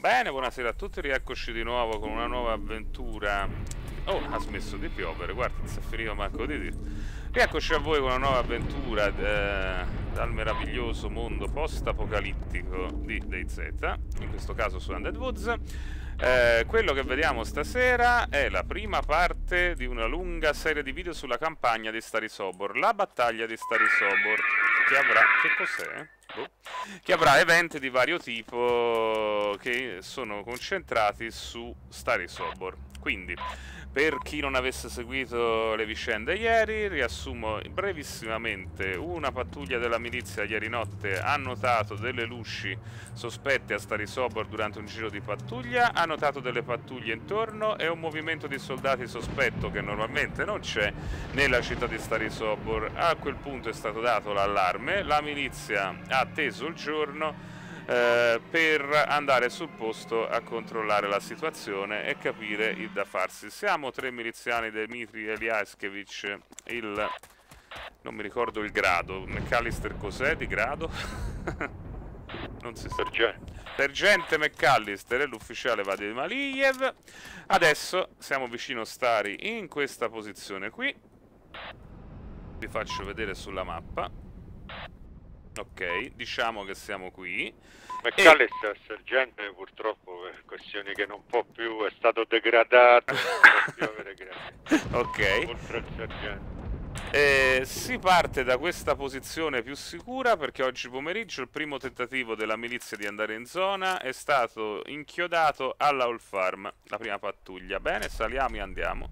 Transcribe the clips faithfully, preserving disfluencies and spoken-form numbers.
Bene, buonasera a tutti, rieccoci di nuovo con una nuova avventura. Oh, ha smesso di piovere, guarda, non si è finito manco di dire. Rieccoci a voi con una nuova avventura eh, dal meraviglioso mondo post-apocalittico di DayZ, in questo caso su Undead Woods. Eh, quello che vediamo stasera è la prima parte di una lunga serie di video sulla campagna di Stary Sobor, la battaglia di Stary Sobor, che avrà... che cos'è? Boh. Che avrà eventi di vario tipo che sono concentrati su Stary Sobor. Quindi, per chi non avesse seguito le vicende ieri, riassumo brevissimamente. Una pattuglia della milizia ieri notte ha notato delle luci sospette a Stary Sobor durante un giro di pattuglia, ha notato delle pattuglie intorno e un movimento di soldati sospetto che normalmente non c'è nella città di Stary Sobor. A quel punto è stato dato l'allarme, la milizia ha atteso il giorno Eh, per andare sul posto a controllare la situazione e capire il da farsi. Siamo tre miliziani, Dmitry Eliashkevich, il... non mi ricordo il grado, McAllister cos'è di grado? Non si sa. Sergente. Sergente McAllister e l'ufficiale Vadim Aliyev. Adesso siamo vicino Stary in questa posizione qui. Vi faccio vedere sulla mappa. Ok, diciamo che siamo qui. McAllister, e... sergente, purtroppo per questioni che non può più, è stato degradato, non può più avere gradi. Ok. Oltre al sergente. Eh, si parte da questa posizione più sicura perché oggi pomeriggio il primo tentativo della milizia di andare in zona è stato inchiodato alla Old Farm, la prima pattuglia. Bene, saliamo e andiamo.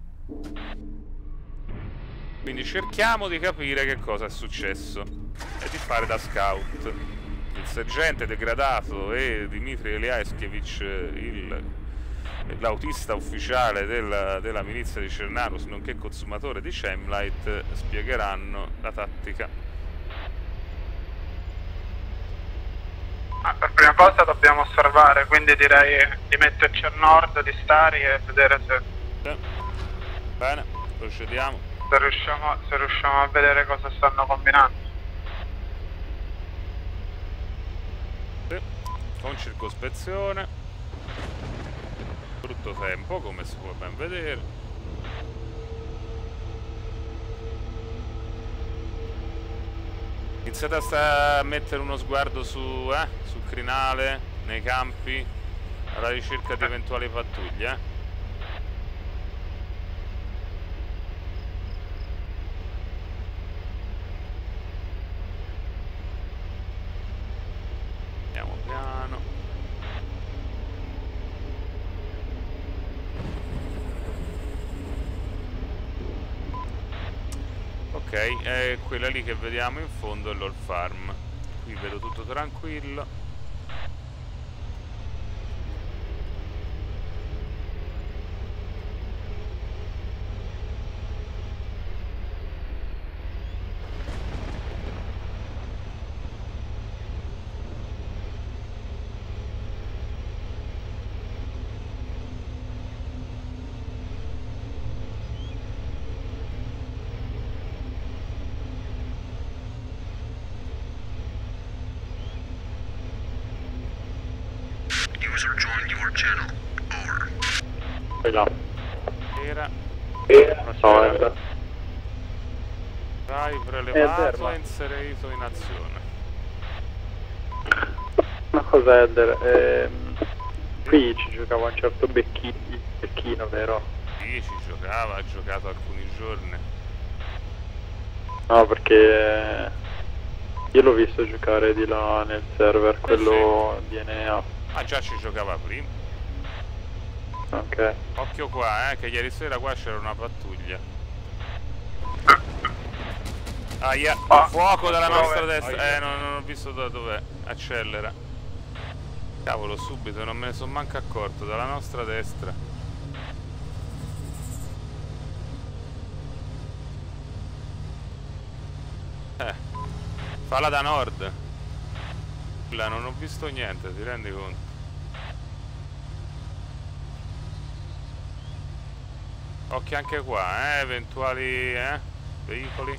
Quindi cerchiamo di capire che cosa è successo e di fare da scout. Il sergente degradato e Dmitry Eliashkevich, l'autista ufficiale della, della milizia di Cernarus, nonché consumatore di Chemlight, spiegheranno la tattica. Ah, per prima cosa dobbiamo osservare, quindi direi di metterci a nord di Stary e vedere se... Sì. Bene, procediamo. Se riusciamo, se riusciamo a vedere cosa stanno combinando. Sì. Con circospezione. Brutto tempo, come si può ben vedere. Iniziate a, sta a mettere uno sguardo su, eh, sul crinale, nei campi, alla ricerca di eventuali pattuglie, eh. Andiamo piano. Ok, è quella lì che vediamo in fondo è l'Old Farm. Qui vedo tutto tranquillo. Là. Era No, drive rilevato e inserito in azione. Una cosa, Eder, ehm, qui ci giocava un certo Becchino, Becchino, vero? Sì, ci giocava, ha giocato alcuni giorni. No, perché io l'ho visto giocare di là nel server, quello sì. di N A. Ah, già ci giocava prima. Ok. Occhio qua, eh, che ieri sera qua c'era una pattuglia. Aia, Ah, fuoco dalla dove? nostra destra. Aia. Eh, non, non ho visto da dov'è. Accelera. Cavolo, subito, non me ne sono manco accorto. Dalla nostra destra. Eh, falla da nord. Là non ho visto niente, ti rendi conto? Occhio anche qua, eh, eventuali, eh, veicoli.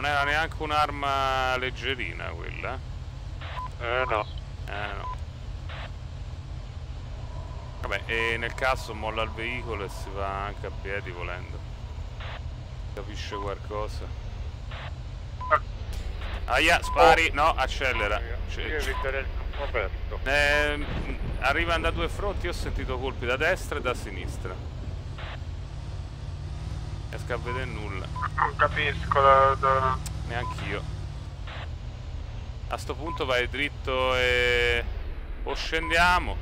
non era neanche un'arma leggerina quella. Eh no. Eh no. Vabbè, e nel caso molla il veicolo e si va anche a piedi volendo. Capisce qualcosa. Aia, spari, no, accelera. Io eviterei il campo aperto. Eh, arrivano da due fronti, ho sentito colpi da destra e da sinistra. Riesco a vedere nulla. Non capisco da... da... Neanch'io. A sto punto vai dritto e... o scendiamo.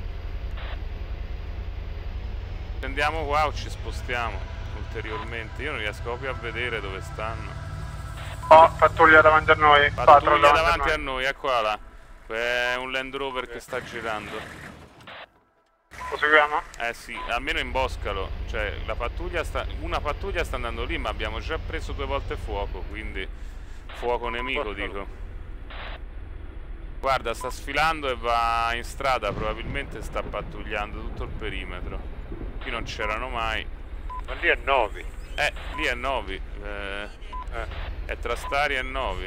Scendiamo qua o ci spostiamo ulteriormente. Io non riesco proprio a vedere dove stanno. Oh, pattuglia davanti a noi. Pattuglia davanti a noi, eccola là. È un Land Rover che sta girando. Lo seguiamo? Eh sì, almeno imboscalo. Cioè, la pattuglia sta... una pattuglia sta andando lì, ma abbiamo già preso due volte fuoco, quindi... fuoco nemico, dico. Guarda, sta sfilando e va in strada, probabilmente sta pattugliando tutto il perimetro. Qui non c'erano mai. Ma lì è Novi. Eh, lì è Novi. Eh, Eh. è tra Stari e Novi.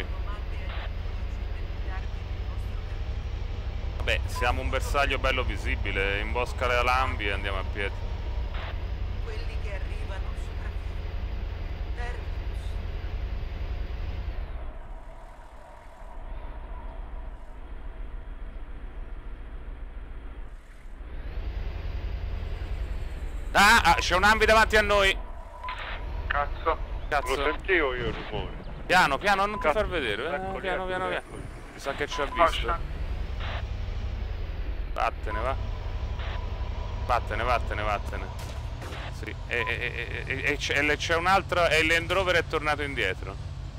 Vabbè, siamo un bersaglio bello visibile. Imbosca le Alambi e andiamo a piedi. Quelli che arrivano sopravvivono. Terminus. Ah, ah, c'è un Ambi davanti a noi. Cazzo. Lo Cazzo. sentivo io il rumore. Piano, piano, non ti Cazzo. far vedere. Eh, Eccoli, piano, eccoli, piano, piano. eccoli. Mi sa che ci ha Oh, visto. shit. Vattene, va. Vattene, vattene, vattene. Sì. E, e, e, e, e c'è un altro. E il Land Rover è tornato indietro.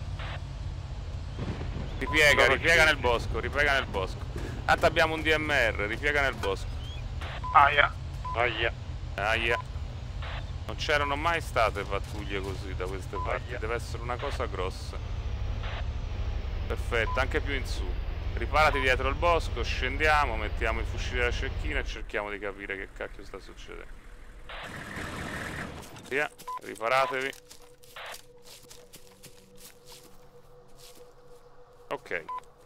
Ripiega, Sono ripiega usciti. nel bosco, ripiega nel bosco. Tanto abbiamo un D M R, ripiega nel bosco. Aia. Aia. Aia. Non c'erano mai state pattuglie così da queste parti, Aia. deve essere una cosa grossa. Perfetto, anche più in su. Riparati dietro il bosco, scendiamo, mettiamo i fucili alla cecchina e cerchiamo di capire che cacchio sta succedendo. Via, riparatevi. Ok.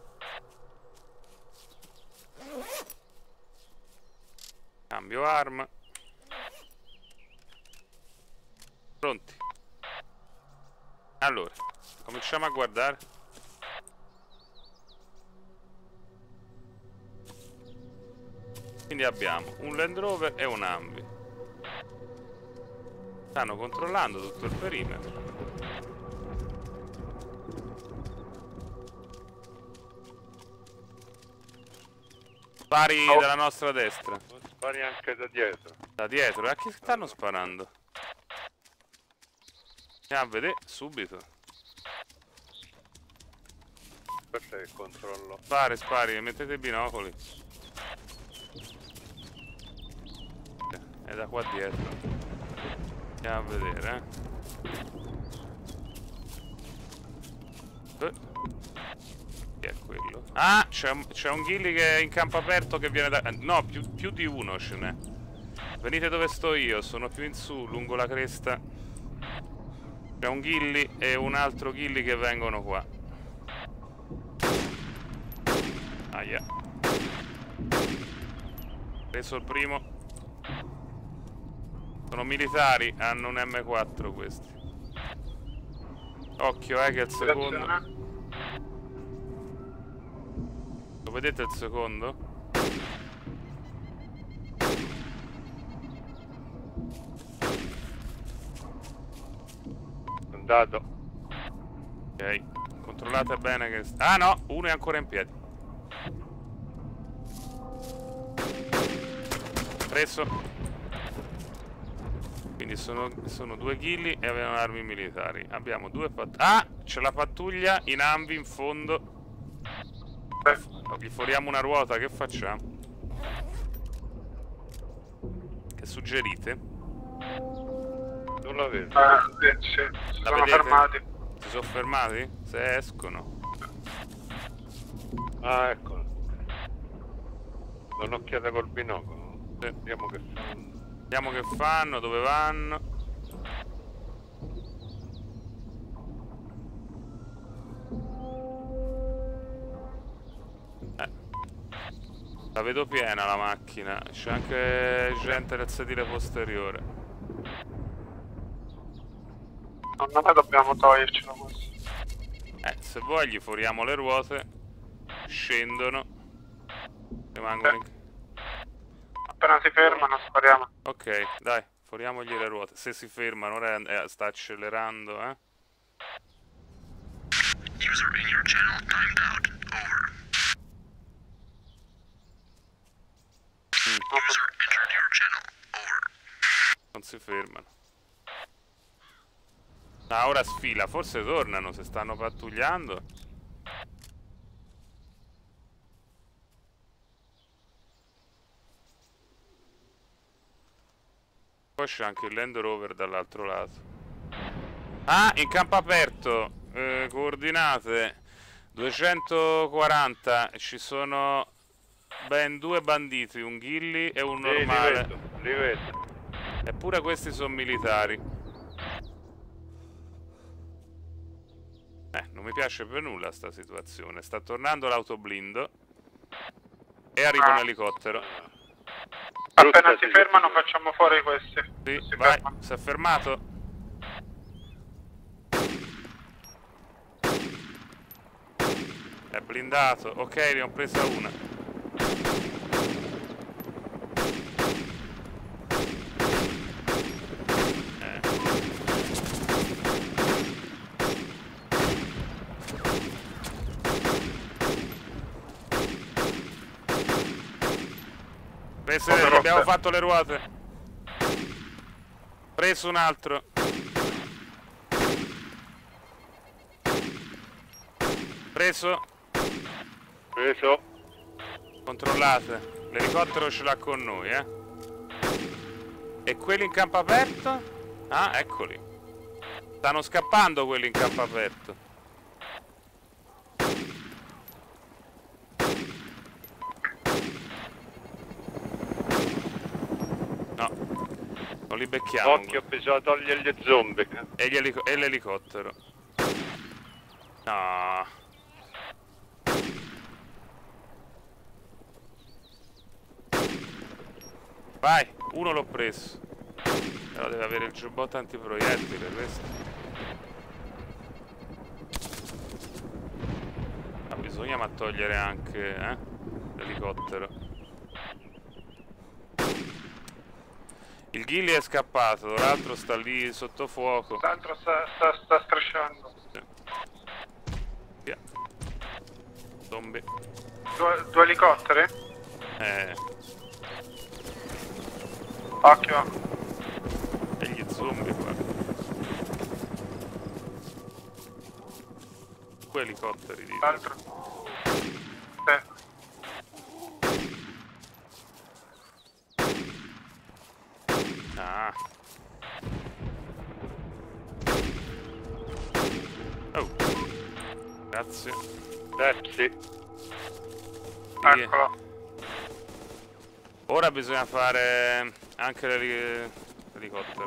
Cambio arma. Pronti. Allora, cominciamo a guardare. Quindi abbiamo un Land Rover e un Ambi. Stanno controllando tutto il perimetro. Spari Oh. dalla nostra destra. Non spari anche da dietro. Da dietro, a chi stanno sparando? Andiamo a vedere subito. Questo è il controllo. Spari, spari, mettete i binocoli. È da qua dietro. Andiamo a vedere, eh. Eh. Chi è quello? Ah, c'è un, c'è un ghillie che è in campo aperto che viene da... No, più, più di uno ce n'è. Venite dove sto io, sono più in su, lungo la cresta. C'è un ghillie e un altro ghillie che vengono qua. Aia. Preso il primo. Sono militari, hanno un M quattro questi. Occhio, eh, che è il secondo. Attenzione. Lo vedete il secondo? Andato. Ok, controllate bene che... Ah no, uno è ancora in piedi. Preso. Quindi sono, sono due ghillie e avevano armi militari. Abbiamo due pattuglie. Ah, c'è la pattuglia in Ambi in fondo. Gli foriamo una ruota, che facciamo? Che suggerite? Non la vedo. Eh, sì, sì. Si La sono vedete? fermati. Si sono fermati? Se escono. Ah, eccolo. Un'occhiata col binocolo. Sì. Vediamo che fanno. Vediamo che fanno, dove vanno. La vedo piena la macchina, c'è anche gente nel sedile posteriore. Secondo me dobbiamo togliercelo così. Eh, se vuoi gli foriamo le ruote, scendono, rimangono in... Appena si fermano spariamo. Ok, dai, foriamogli le ruote. Se si fermano, ora eh, sta accelerando, eh. User in your channel timed out. Over. Mm. User entered your channel. Over. Non si fermano. Ah, ora sfila, forse tornano se stanno pattugliando. Poi c'è anche il Land Rover dall'altro lato. Ah, in campo aperto, eh, coordinate duecentoquaranta, ci sono ben due banditi, un ghillie e un Sì, normale. li vedo, li vedo. Eppure questi sono militari. Eh, non mi piace per nulla sta situazione. Sta tornando l'autoblindo e arriva un elicottero. Appena si fermano facciamo fuori questi. Sì, Si vai, fermano. si è fermato. È blindato. Ok, ne ho presa una. Eh. Prese, gli abbiamo fatto le ruote. Preso un altro. Preso. Preso. Controllate. L'elicottero ce l'ha con noi, eh. E quelli in campo aperto? Ah, eccoli. Stanno scappando quelli in campo aperto. No. Non li becchiamo. Occhio, bisogna togliere gli zombie. E gli elico- e l'elicottero. No. Vai, uno l'ho preso. Però deve avere il giubbotto antiproiettile questo. Ma bisogna ma togliere anche eh, l'elicottero. Il ghillie è scappato, l'altro sta lì sotto fuoco. L'altro sta, sta, sta strisciando. Sì. Via. Zombie. Due, due elicotteri? Eh. Occhio. E gli zombie qua. Due elicotteri di. L'altro. Sì. Ah. Oh. Grazie. Pepsi. Via. Eccolo. Ora bisogna fare anche l'eli- l'elicottero.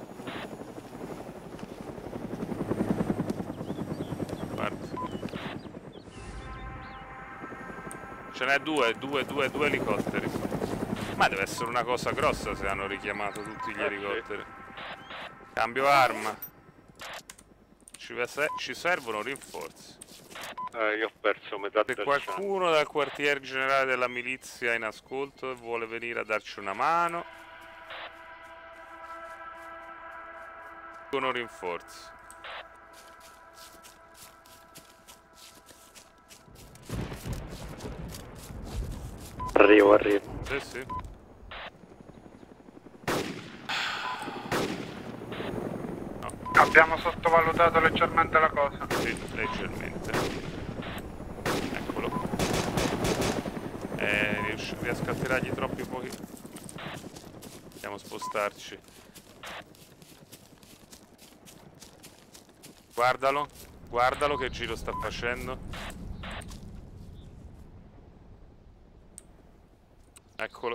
Guarda. Ce n'è due, due, due, due elicotteri. Ma deve essere una cosa grossa se hanno richiamato tutti gli Eh, elicotteri. Cambio arma. Ci, ve- ci servono rinforzi. Eh, io ho perso metà Se del qualcuno dal quartier generale della milizia è in ascolto e vuole venire a darci una mano, con rinforzi. Arrivo, arrivo. Sì, sì. Abbiamo sottovalutato leggermente la cosa. Sì, leggermente. Eccolo. Eh, rius- riesco a tirargli troppi pochi. Dobbiamo spostarci. Guardalo, guardalo che giro sta facendo. Eccolo.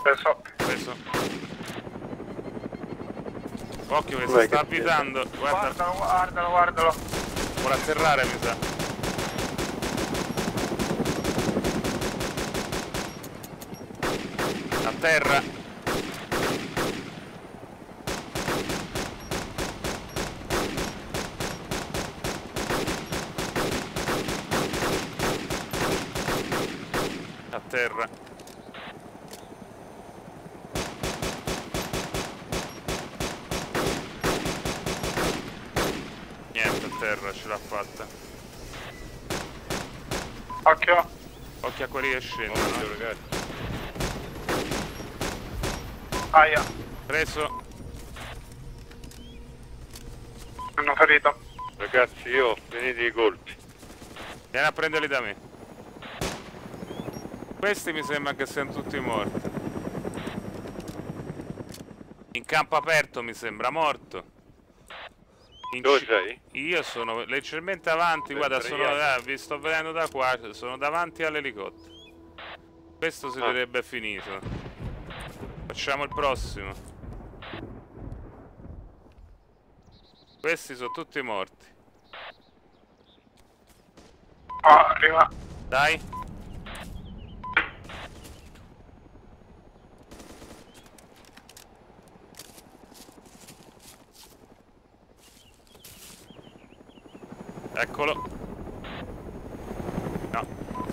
Preso. Preso. Occhio che si Dov'è sta che avvitando. Guarda, Guardalo, guardalo, guardalo. vuole atterrare mi sa. A terra. A terra. Niente, a terra, ce l'ha fatta. Occhio. Occhio a quelli che scendono. Occhio, ragazzi. Aia, Preso. hanno ferito. Ragazzi, io ho finito i colpi. Vieni a prenderli da me. Questi mi sembra che siano tutti morti. In campo aperto mi sembra morto. In Dove ci- sei? Io sono leggermente avanti, guarda, Mentre sono, io- eh, vi sto vedendo da qua, sono davanti all'elicottero. Questo si Ah. vedrebbe finito. Facciamo il prossimo. Questi sono tutti morti. Oh, arriva. Dai. Eccolo. No.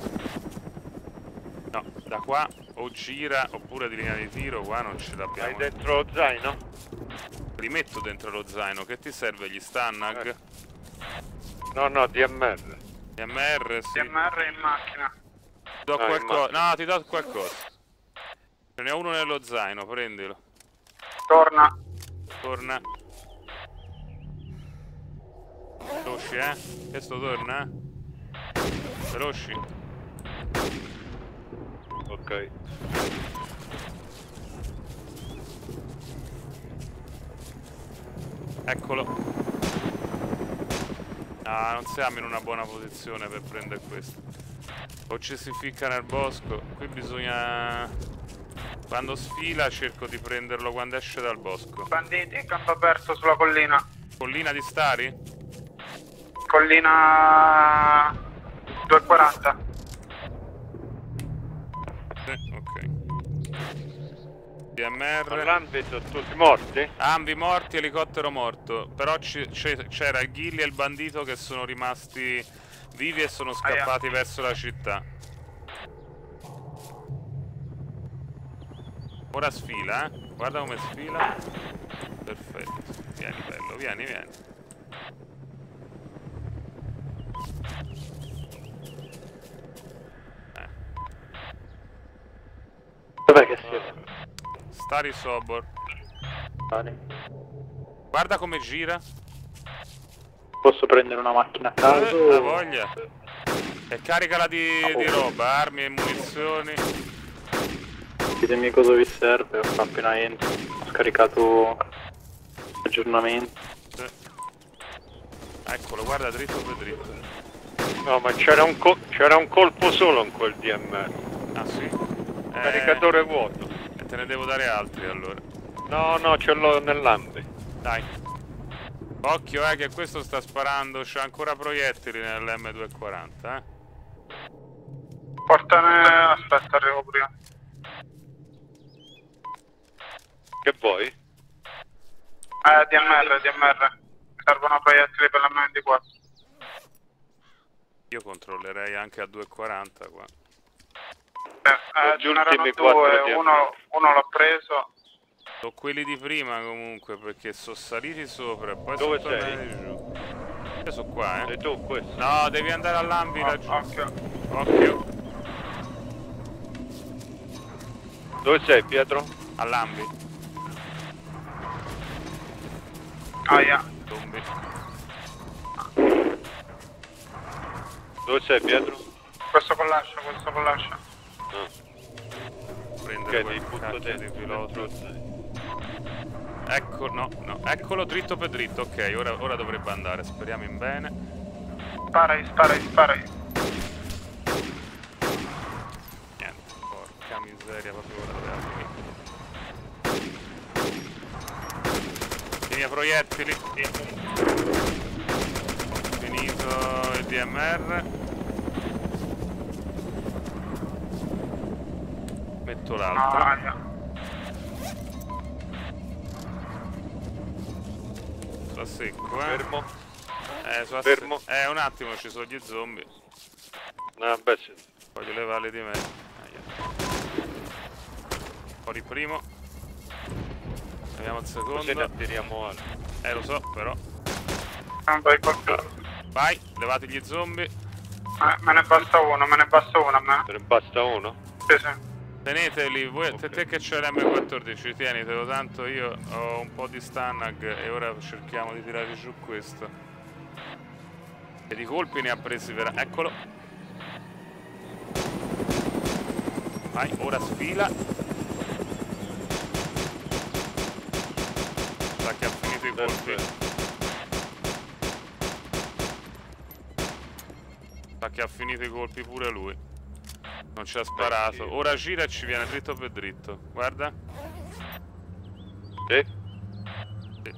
No, da qua o gira oppure di linea di tiro, qua non ce Hai l'abbiamo. dentro lo zaino? Li metto dentro lo zaino, che ti serve gli Stannag? Eh. No, no, D M R. D M R, sì. D M R in macchina. Ti do Ah, qualcosa. immagino. No, ti do qualcosa. Ce n'è uno nello zaino, prendilo. Torna. Torna. Veloci, eh? Questo torna, eh? Veloci. Ok. Eccolo. Ah, non siamo in una buona posizione per prendere questo. O ci si ficca nel bosco. Qui bisogna... Quando sfila cerco di prenderlo quando esce dal bosco. Banditi in campo aperto sulla collina. Collina di Stari? Collina duecentoquaranta. Sì, ok. D M R. All'ambito sono tutti morti? Ambi morti, elicottero morto. Però ci- c'è- c'era il Ghilli e il bandito che sono rimasti vivi e sono scappati verso la città. Ora sfila, eh? Guarda come sfila. Perfetto. Vieni bello, vieni, vieni. Eh. Dov'è che siete? Stari Sobor. Vale. Guarda come gira. Posso prendere una macchina a caso? La voglia. E caricala di, di roba, armi e munizioni. Ditemi cosa vi serve, ho appena entro. Ho scaricato aggiornamenti. Sì. Eccolo, guarda dritto per dritto. No, ma c'era un, co- c'era un colpo solo in quel D M R. Ah sì? Eh, Caricatore vuoto. E te ne devo dare altri allora. No, no, ce l'ho nell'ambito. Dai. Occhio eh che questo sta sparando, c'ha ancora proiettili nell'M duecentoquaranta, eh. Portane. Aspetta, arrivo prima. Che vuoi? Eh, D M R, D M R. Mi servono proiettili per la M ventiquattro. Io controllerei anche a duecentoquaranta qua. Eh, eh, Gli ce n'erano ultimi quattro due, D M R. uno, uno l'ho preso. Sono quelli di prima comunque perché sono saliti sopra e poi Dove sono tornati sei? giù. Io sono qua, eh. Sei tu questo? No, devi andare all'ambi Oh, laggiù. occhio. Occhio. Dove sei, Pietro? All'ambi. Aia. Zombie. Dove sei, Pietro? Questo con l'ascia, questo con l'ascia. Ah, Prendere ok, quel ti butto cacchio di dentro. pilota. dentro, dai. Ecco, no, no, eccolo dritto per dritto, ok, ora, ora dovrebbe andare, speriamo in bene. Sparagli, sparagli, sparagli. Niente, porca miseria, proprio ora doveva finire. miei proiettili. Finito il D M R. Metto l'altro. Ah, yeah. Sto a secco, eh. Fermo. Eh, so a Fermo. se- eh, un attimo, ci sono gli zombie. Ah, beh, sì. Voglio levarli di me. Aia. Fuori il primo. Vediamo il Così ne secondo. attiriamo altri. Eh, lo so, però. Non vai colpito. Vai, levate gli zombie. Eh, me ne basta uno, me ne basta uno a me. Te ne basta uno? Sì, sì. Teneteli, voi, Ok. te, te che c'è l'M quattordici, tienitelo, tanto io ho un po' di Stannag e ora cerchiamo di tirare giù questo. E di colpi ne ha presi per... Eccolo. Vai, ora sfila. Sa che ha finito i colpi. Sa che ha finito i colpi pure lui. Non ci ha sparato. sì. Ora gira e ci viene dritto per dritto. Guarda. Sì. Sì.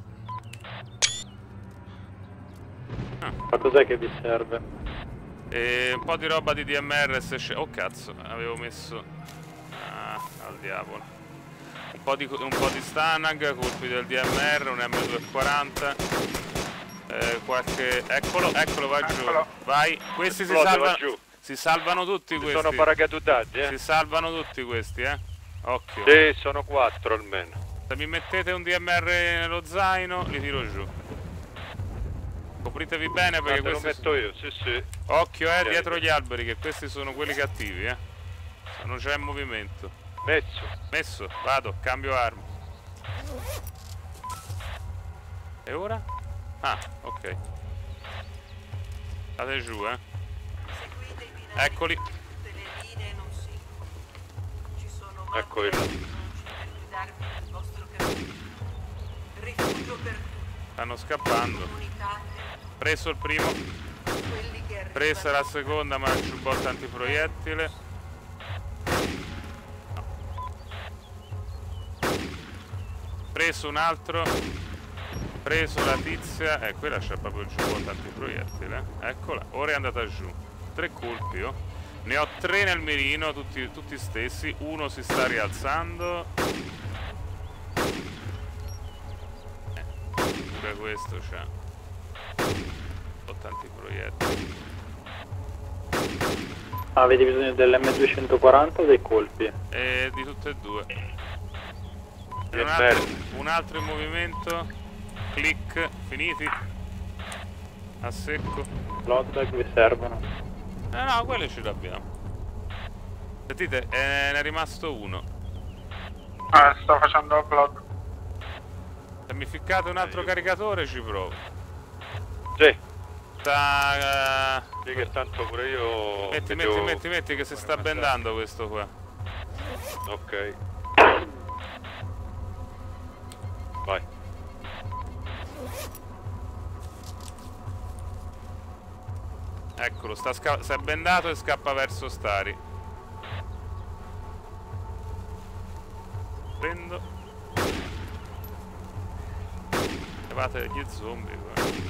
Ma cos'è che vi serve? E un po' di roba di D M R se c'è. Oh cazzo, avevo messo. Ah, al diavolo. Un po' di, un po' di Stanag, colpi del D M R, un M duecentoquaranta. Eh, qualche. Eccolo, eccolo, va giù. Eccolo. Vai. Questi si Esplode, va salvano. giù. Si salvano tutti Ci questi. sono paracadutati, eh? Si salvano tutti questi, eh. Occhio. Sì, sono quattro almeno. Se mi mettete un D M R nello zaino, li tiro giù. Copritevi bene Ah, perché te lo questi. metto io, sì, sì. Occhio, eh, Sì. dietro gli alberi, che questi sono quelli cattivi, eh. Se non c'è movimento. Messo. Messo, vado, cambio arma. E ora? Ah, ok. State giù, eh. Seguite i binari. Eccoli. Tutte le linee non seguono. Ci sono Ecco mappe il- per guidarvi nel vostro cammino. Rifugio per tutti. Stanno scappando. Comunicate Preso il primo. quelli che arrivano. Presa la seconda, ma il giubbotto antiproiettile. No. Preso un altro. Preso la tizia. Eh, quella c'è proprio il giubbotto antiproiettile. Eccola. Ora è andata giù. Tre colpi, oh. Ne ho tre nel mirino, tutti, tutti stessi. Uno si sta rialzando. Eh, pure questo c'ha. Tanti proiettili. Ah, avete bisogno dell'M duecentoquaranta o dei colpi? E di tutte e due. E un, Che altro, un altro in movimento. Click, finiti. A secco. Bloodbag vi servono. Eh no, quelli ce l'abbiamo. Sentite, eh, ne è rimasto uno. Eh, sto facendo upload. Se mi ficcate un altro caricatore ci provo. Sì. Sta... Sì, che tanto pure io... Metti, vedevo- metti, metti, metti che si sta bendando questo qua. Ok. Vai. Eccolo, sta sca- si è bendato e scappa verso Stari. Prendo. Levate gli zombie. Guarda.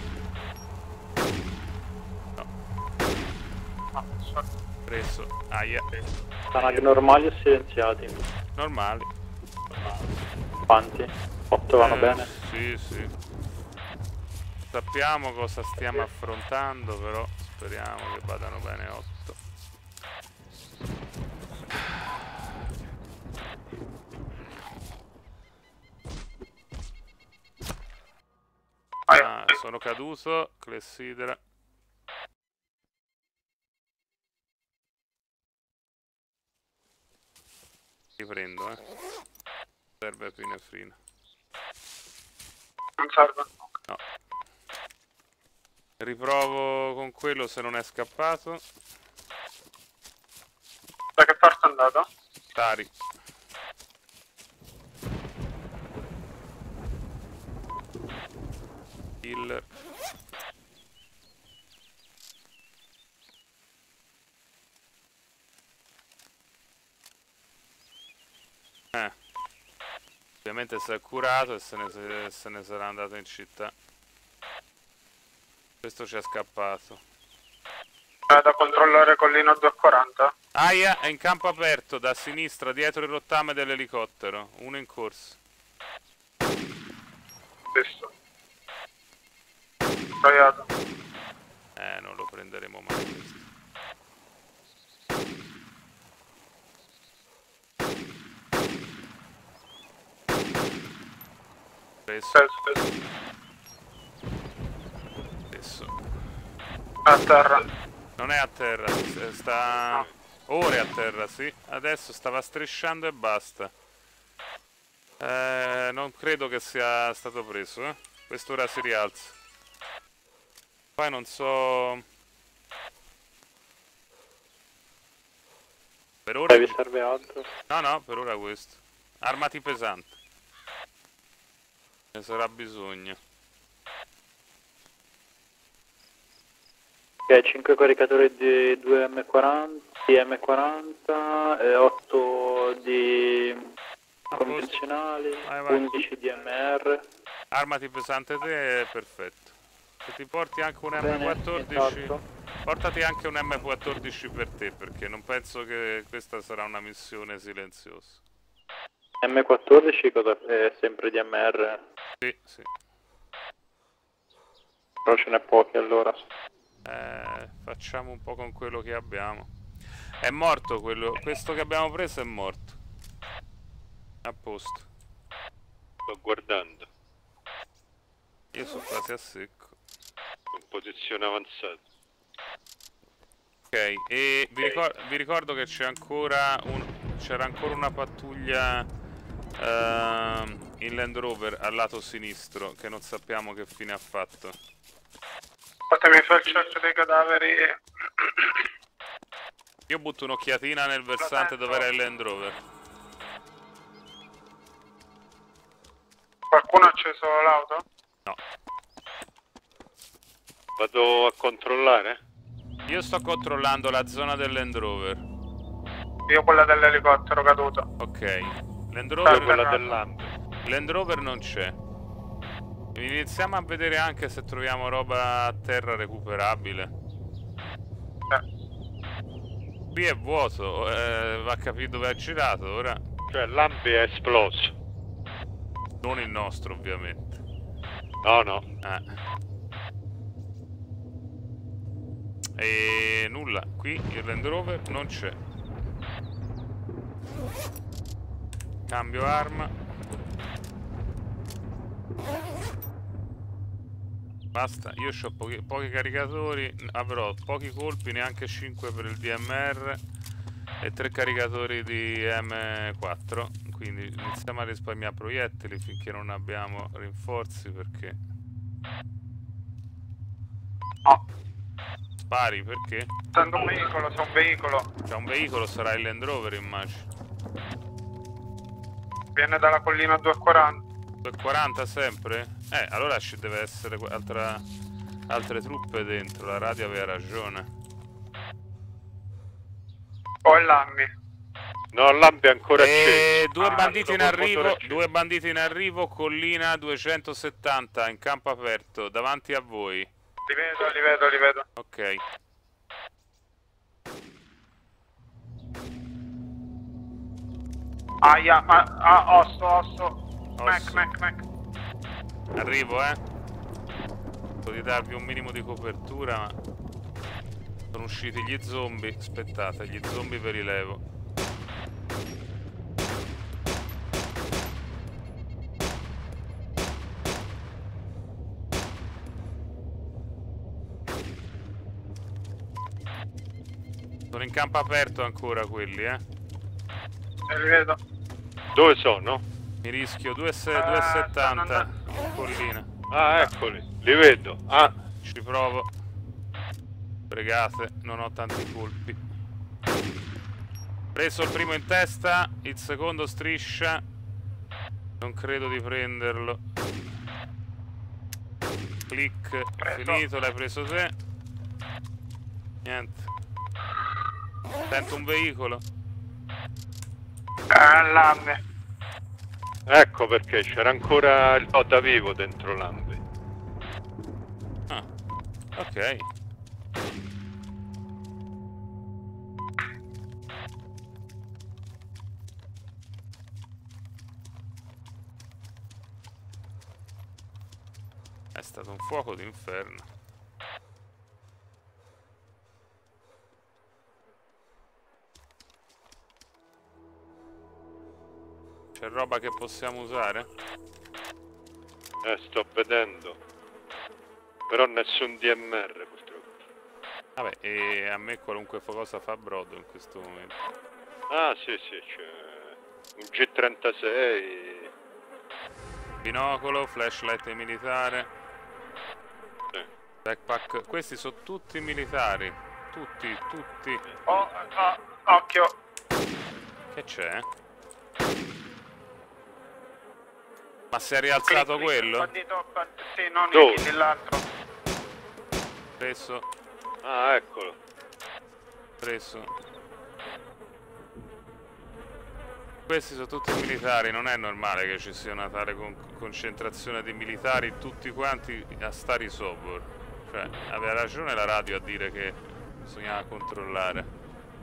No, Ah, sorry. preso. Aia. Stanag normali o silenziati? Normali. Quanti? otto vanno Eh, bene? Sì, sì. Sappiamo cosa stiamo affrontando, però speriamo che vadano bene otto. Ah, sono caduto, clessidra. Riprendo, eh. Serve epinefrina. Non serve. No. Riprovo con quello se non è scappato. Da che parte è andato? Tari. Killer. Eh. Ovviamente si è curato e se ne, se, se ne sarà andato in città. Questo ci è scappato. È da controllare collina duecentoquaranta. Aia, è in campo aperto, da sinistra, dietro il rottame dell'elicottero. Uno in corsa. Visto. Sbagliato. Eh, non lo prenderemo mai questo. Preso. Spesso, spesso. Preso. A terra. Non è a terra, sta... Ora è a terra, sì. Adesso stava strisciando e basta. Eh, non credo che sia stato preso, eh. Quest'ora si rialza. Poi non so... Per ora... Vi serve altro? No, no, per ora questo. Armati pesanti. Ne sarà bisogno. Ok, cinque caricatori di due M quaranta, di M quaranta, eh, otto di convenzionali, Vai, vai. undici di M R. Armati pesante te è perfetto. Se ti porti anche un Bene, M quattordici, esatto. portati anche un M quattordici per te, perché non penso che questa sarà una missione silenziosa. M quattordici cosa è? Sempre di M R? Sì, sì. Però ce n'è pochi allora. Eh, facciamo un po' con quello che abbiamo. È morto quello, questo che abbiamo preso è morto. A posto. Sto guardando, Io sono quasi a secco. in posizione avanzata. Ok, e vi, ricor vi ricordo che c'è ancora un c'era ancora una pattuglia ehm, in Land Rover al lato sinistro che non sappiamo che fine ha fatto. Fatemi fare il check dei cadaveri. Io butto un'occhiatina nel versante dove era il Land Rover. Qualcuno ha acceso l'auto? No. Vado a controllare? Io sto controllando la zona del Land Rover. Io quella dell'elicottero caduto. Ok. Land Io Rover, quella dell'Amp. Land Rover non c'è. Iniziamo a vedere anche se troviamo roba a terra recuperabile. Eh. Qui è vuoto, eh, va capito dove ha girato ora. Cioè l'Amp è esploso. Non il nostro ovviamente. No, no. Eh. E nulla, qui il Land Rover non c'è. Cambio arma. Basta, io ho pochi, pochi caricatori, avrò pochi colpi, neanche cinque per il D M R e tre caricatori di M quattro, quindi iniziamo a risparmiare proiettili finché non abbiamo rinforzi perché... No. Spari perché? Sento un veicolo, c'è un veicolo. C'è un veicolo, sarà il Land Rover immagino. Viene dalla collina duecentoquaranta. duecentoquaranta sempre? Eh, allora ci deve essere altra, altre truppe dentro, la radio aveva ragione. O il Lammi. No, l'Amp è ancora E acceso. due Ah, banditi in col motore arrivo, acceso. due banditi in arrivo, collina duecentosettanta in campo aperto, davanti a voi. Li vedo, li vedo, li vedo. Ok. Aia, ma... Ah, osso, osso. Mac, Osso. mac, mac. Arrivo, eh. Cerco di darvi un minimo di copertura, ma sono usciti gli zombie. Aspettate, gli zombie per rilevo. Sono in campo aperto ancora quelli, eh. E li vedo. Dove sono? Mi rischio due stanno settanta andando. in collina. Ah, eccoli. Li vedo. Ah, Ci provo. Pregate, non ho tanti colpi. Preso il primo in testa, il secondo striscia. Non credo di prenderlo. Click, Preso. finito, l'hai preso te. Niente. Sento un veicolo. Eh, Lammi. Ecco perché c'era ancora il Dota vivo dentro l'ambi. Ah, ok. È stato un fuoco d'inferno. C'è roba che possiamo usare? Eh, sto vedendo. Però nessun D M R purtroppo. Vabbè, e a me qualunque cosa fa brodo in questo momento. Ah sì sì, c'è un G trentasei. Binocolo, flashlight militare, Sì. backpack. Questi sono tutti militari. Tutti, tutti. Oh, oh, occhio. Che c'è? Ma si è rialzato Clic, clic, quello? bandito, ba- sì, non Dove? il kill, l'altro. Preso, Ah, eccolo. preso. Questi sono tutti militari, non è normale che ci sia una tale con concentrazione di militari tutti quanti a stare sobor. Cioè, aveva ragione la radio a dire che bisognava controllare.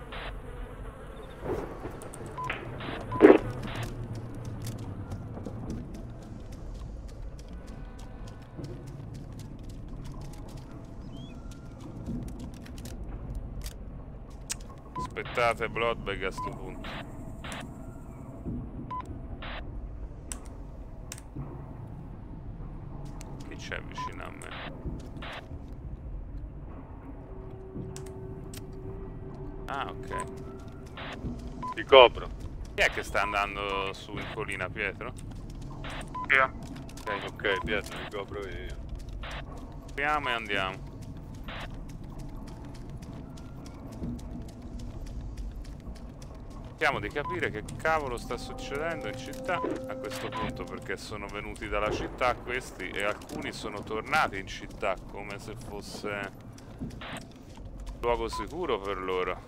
Aspettate Bloodbag a sto punto. Chi c'è vicino a me? Ah, ok. Ti copro. Chi è che sta andando su in collina, Pietro? Io. Ok, Ok, Pietro, ti copro io. apriamo e andiamo. Cerchiamo di capire che cavolo sta succedendo in città a questo punto, perché sono venuti dalla città questi e alcuni sono tornati in città come se fosse luogo sicuro per loro.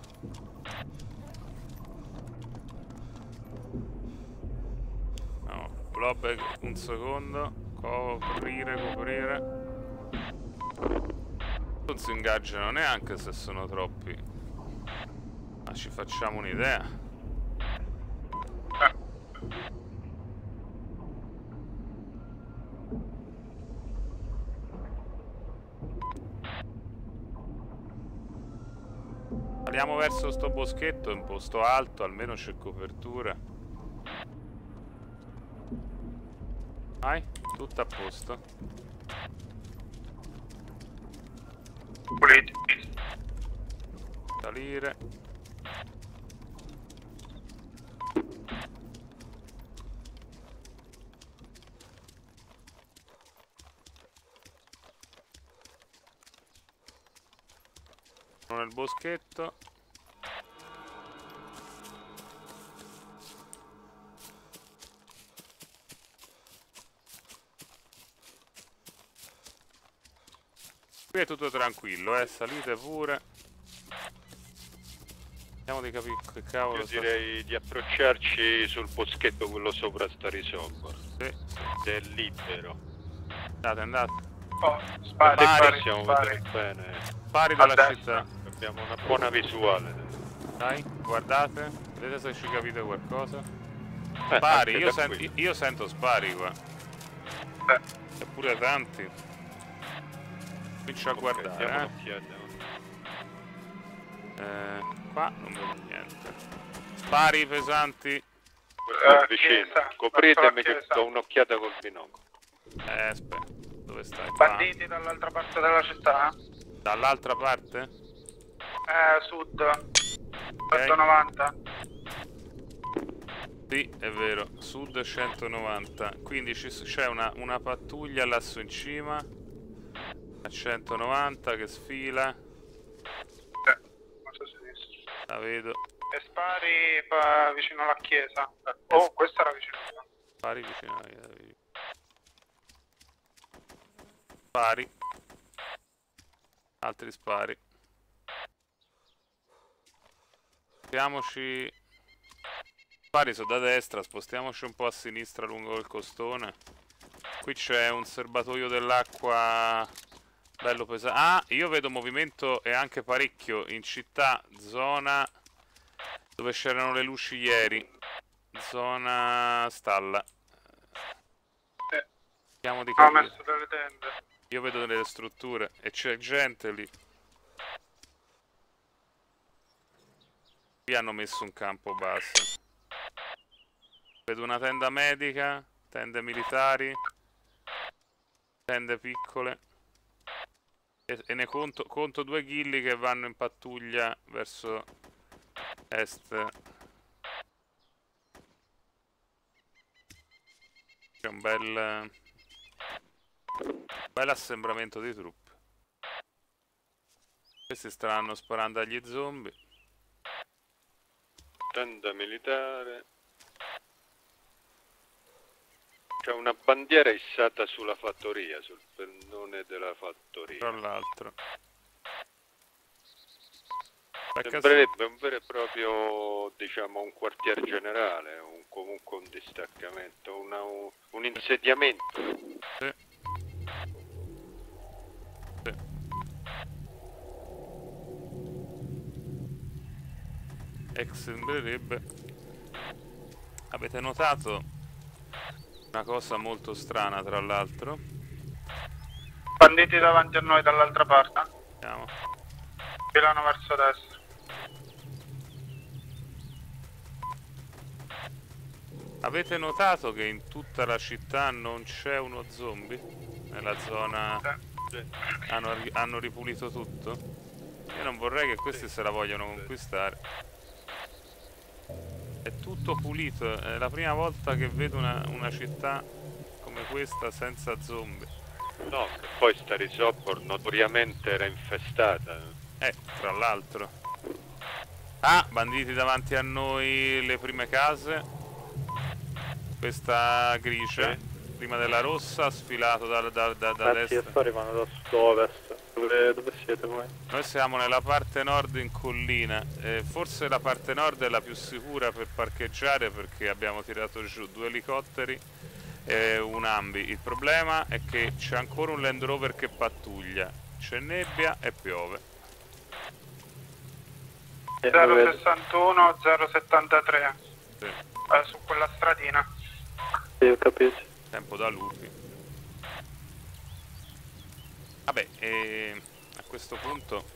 No, Blob, un secondo, coprire, coprire. Non si ingaggiano neanche se sono troppi, ma ci facciamo un'idea. Andiamo verso sto boschetto, è un posto alto, almeno c'è copertura. Vai, tutto a posto. Puliti. Salire. Sono nel boschetto. Qui è tutto tranquillo, eh, salite pure. Vediamo di capire che cavolo Io sta- direi di approcciarci sul boschetto quello sopra sta risolvere. Sì, sì. Se è libero. Andate, andate. Oh, spari, Spari, spari, Possiamo spari. vedere bene. Spari A dalla destra. città. Abbiamo una buona visuale. Dai, guardate. Vedete se ci capite qualcosa. Eh, Spari, anche io, da sen- qui. io sento spari qua. Beh, E pure tanti. Comincio a Ok, guardare, diamo eh. un'occhiata. Eh, qua non vedo niente. Spari pesanti. Questo è Eh, vicino. chiesa, Copritemi verso la che chiesa. do un'occhiata col binocolo. Eh, aspetta. Dove stai? Qua? banditi dall'altra parte della città? Dall'altra parte? Eh, sud. centonovanta. Sì, è vero. Sud centonovanta. Quindi ci- c'è una, una pattuglia lassù in cima. A centonovanta che sfila. Eh, verso sinistra. La vedo. E spari pa- vicino alla chiesa. Oh, questa era vicino. Spari vicino alla via. Spari. Altri spari. Mettiamoci Spari sono da destra, spostiamoci un po' a sinistra lungo il costone. Qui c'è un serbatoio dell'acqua bello pesante. Ah, io vedo movimento e anche parecchio in città, zona dove c'erano le luci ieri. Zona stalla. Sì. Cerchiamo di Ho capire. messo delle tende. Io vedo delle strutture e c'è gente lì. Qui hanno messo un campo base. Vedo una tenda medica, tende militari, tende piccole. E, e ne conto, conto due ghilli che vanno in pattuglia verso est. C'è un bel... bel assembramento di truppe. Questi staranno sparando agli zombie. Tenda militare. C'è una bandiera issata sulla fattoria, sul pennone della fattoria. Tra l'altro. Perché Sembrerebbe un vero e proprio, diciamo, un quartier generale, un, comunque un distaccamento, una, un, un insediamento. Sì. Sì. E sembrerebbe. Avete notato una cosa molto strana, tra l'altro? Banditi davanti a noi dall'altra parte. Vediamo. Filano verso destra. Avete notato che in tutta la città non c'è uno zombie? Nella zona... Sì. Hanno, hanno ripulito tutto? Io non vorrei che questi se la vogliono conquistare. È tutto pulito, è la prima volta che vedo una, una città come questa senza zombie. No, che poi sta Risobor notoriamente era infestata. Eh, tra l'altro. Ah, banditi davanti a noi, le prime case. Questa grigia, Sì. prima della rossa, sfilato da, da, da, da Ragazzi, destra. sto arrivando da sud-ovest. Dove, dove siete voi? Noi siamo nella parte nord in collina, eh, forse la parte nord è la più sicura per parcheggiare perché abbiamo tirato giù due elicotteri e un ambi. Il problema è che c'è ancora un Land Rover che pattuglia, c'è nebbia e piove. Eh, zero dove- sessantuno zero settantatré. Sì, Eh, su quella stradina. Sì, ho capito. tempo da lupi. Vabbè, e a questo punto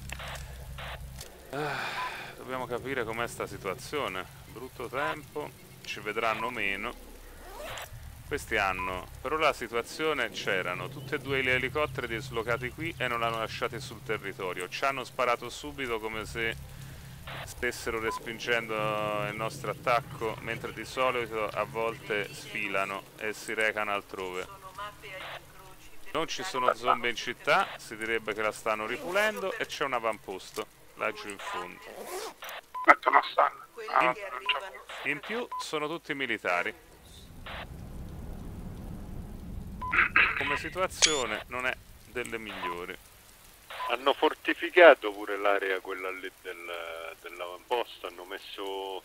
ah, dobbiamo capire com'è sta situazione. Brutto tempo, ci vedranno meno. Questi hanno, però la situazione c'erano tutti e due gli elicotteri dislocati qui e non l'hanno lasciati sul territorio. Ci hanno sparato subito come se stessero respingendo il nostro attacco, mentre di solito a volte sfilano e si recano altrove. Sono mappe agli incroci per Non ci evitare sono zombie in città, si direbbe che la stanno ripulendo e c'è un avamposto laggiù in fondo. Mettono stanno. quelli Ah, che non c'ho. arrivano. In più sono tutti militari. Come situazione non è delle migliori. Hanno fortificato pure l'area quella lì del, dell'avamposto, hanno messo...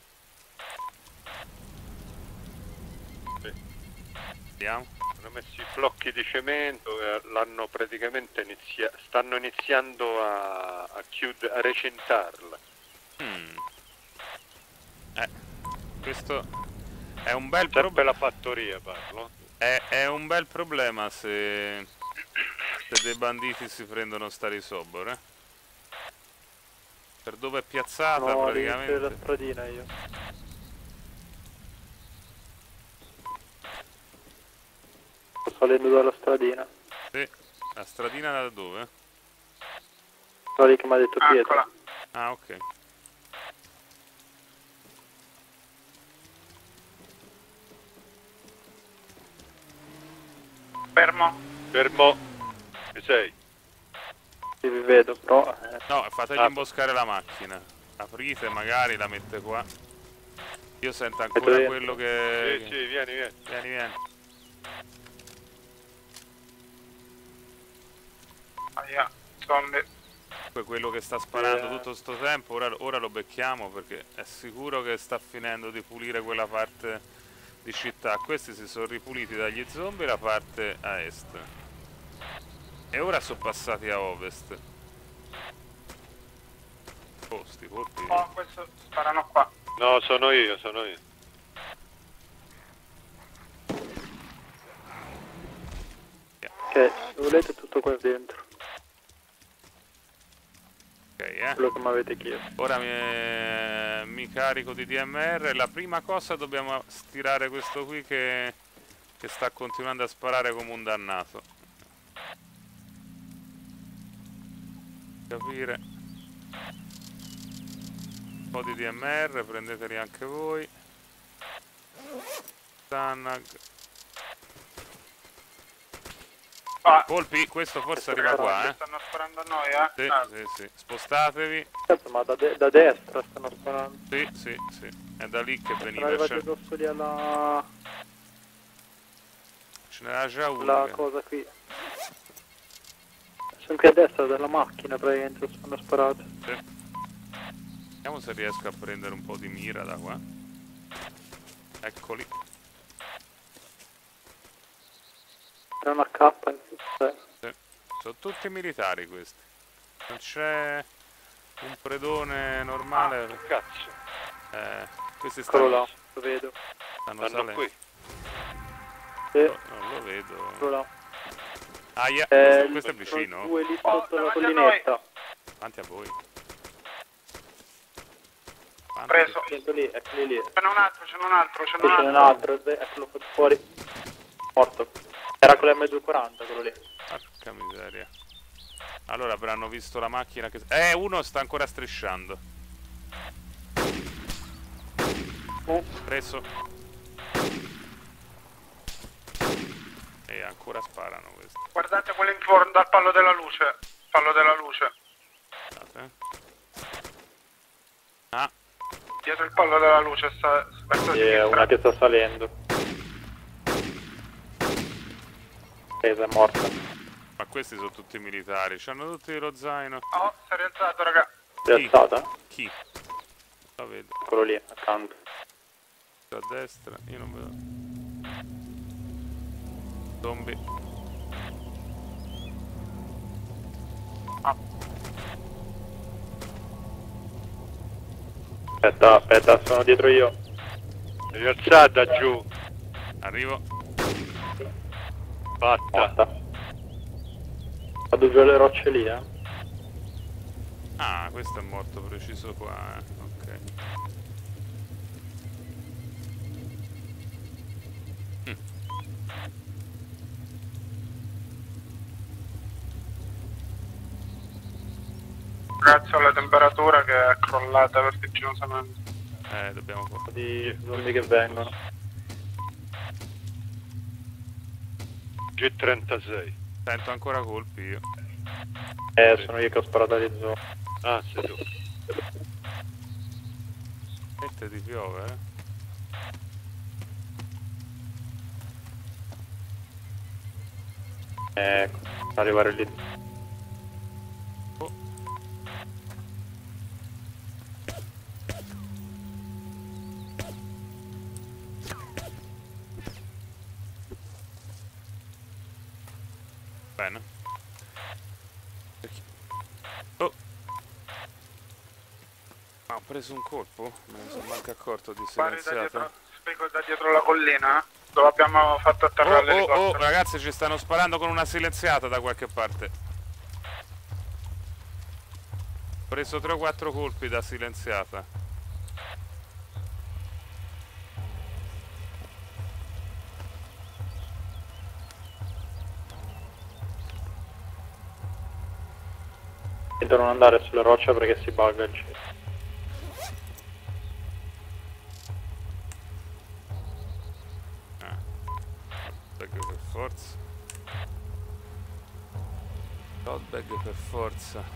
Sì, Vediamo. hanno messo i blocchi di cemento e l'hanno praticamente iniziato, stanno iniziando a, a chiudere, a recintarla. Mm. Eh, questo è un bel Sempre problema. la fattoria parlo. È, è un bel problema se, se dei banditi si prendono sta Risobor, eh. Per dove è piazzata No, all'inizio della praticamente. stradina io. Sto salendo dalla stradina. Sì, la stradina da dove? Quella lì che mi ha detto Pietro. Eccola. Ah, ok. Fermo. Fermo, ci sei? Sì, vi vedo, però... eh, No, fategli Ah. imboscare la macchina. Aprite, magari la mette qua. Io sento Metto ancora dentro. quello che... Sì, sì, vieni, vieni. Vieni, vieni. Aia. Zombie. quello che sta sparando Eh. tutto sto tempo, ora, ora lo becchiamo perché è sicuro che sta finendo di pulire quella parte di città. Questi si sono ripuliti dagli zombie la parte a est. E ora sono passati a ovest. Oh, sti colpi. Oh, questo sparano qua. No, sono io, sono io. Ok, se volete tutto qua dentro. Ok, eh. Quello che mi avete chiesto. Ora mi, mi carico di D M R. La prima cosa dobbiamo stirare questo qui che, che sta continuando a sparare come un dannato. Capire. Un po' di D M R, prendeteli anche voi. Tanag. Ah, Colpi, questo forse arriva qua, eh. stanno sparando a noi, eh? Sì, Ah, sì, sì. Spostatevi. Cazzo, ma da, de- da destra stanno sparando. Sì, sì, sì. È da lì che Sono veniva. arrivati Ce addosso lì alla... ce n'era già la una. cosa qui. Sono qui a destra della macchina praticamente, sono sparati. Sì. Vediamo se riesco a prendere un po' di mira da qua. Eccoli. C'è una K in più. Sì. Sono tutti militari questi. Non c'è un predone normale. Che cazzo? Eh, questi Eccolo stanno, là, lo vedo. stanno Stanno salendo. qui. Sì, No, non lo vedo. eccolo là. Aia, Eh, questo, questo è sono vicino. due lì Oh, sotto la davanti a collinetta. Davanti a voi. Quanti? preso. Sento lì, eccoli lì. Ce n'è un altro, ce n'è un altro, ce Qui n'è c'è un un altro. altro, eccolo fatto fuori. Morto. Era con l'emme duecentoquaranta quello lì. Porca miseria. Allora avranno visto la macchina che... Eh, uno sta ancora strisciando. Uh, Preso. E ancora sparano questi. Guardate quello in forno dal palo della luce. Palo della luce. Guardate. Ah, Dietro il palo della luce sta verso sì, è sinistra. una che sta salendo. Presa, è morta. ma questi sono tutti militari. C'hanno tutti lo zaino. Oh, si è rialzato, raga. Chi? Rialzata? Chi? Lo vedo. Quello lì, accanto. A destra. Io non vedo. Zombie. Aspetta, aspetta, sono dietro io. Rialzata giù. Arrivo. Fatta. Morta. Vado giù alle rocce lì, eh. Ah, questo è morto preciso qua, eh. Ok. Mm. Grazie alla temperatura che è crollata vertiginosamente. Eh, dobbiamo qua. Di zombie che vengono. G trentasei. Sento ancora colpi io. Eh, sono io che ho sparato alle zone. Ah, sei tu. Mette di piove, eh. Ecco, arrivare lì. Oh. Bene. Oh. Ah, ho preso un colpo? Me ne sono manco accorto di Spari da silenziato. dietro, spiego da dietro la collina, eh, dove abbiamo fatto Oh, atterrare oh, l'elicottero. oh, ragazzi, ci stanno sparando con una silenziata da qualche parte. Ho preso tre o quattro colpi da silenziata. Intento non andare sulle rocce perché si bugga il cielo. Ah. Bag per forza. Bag per forza.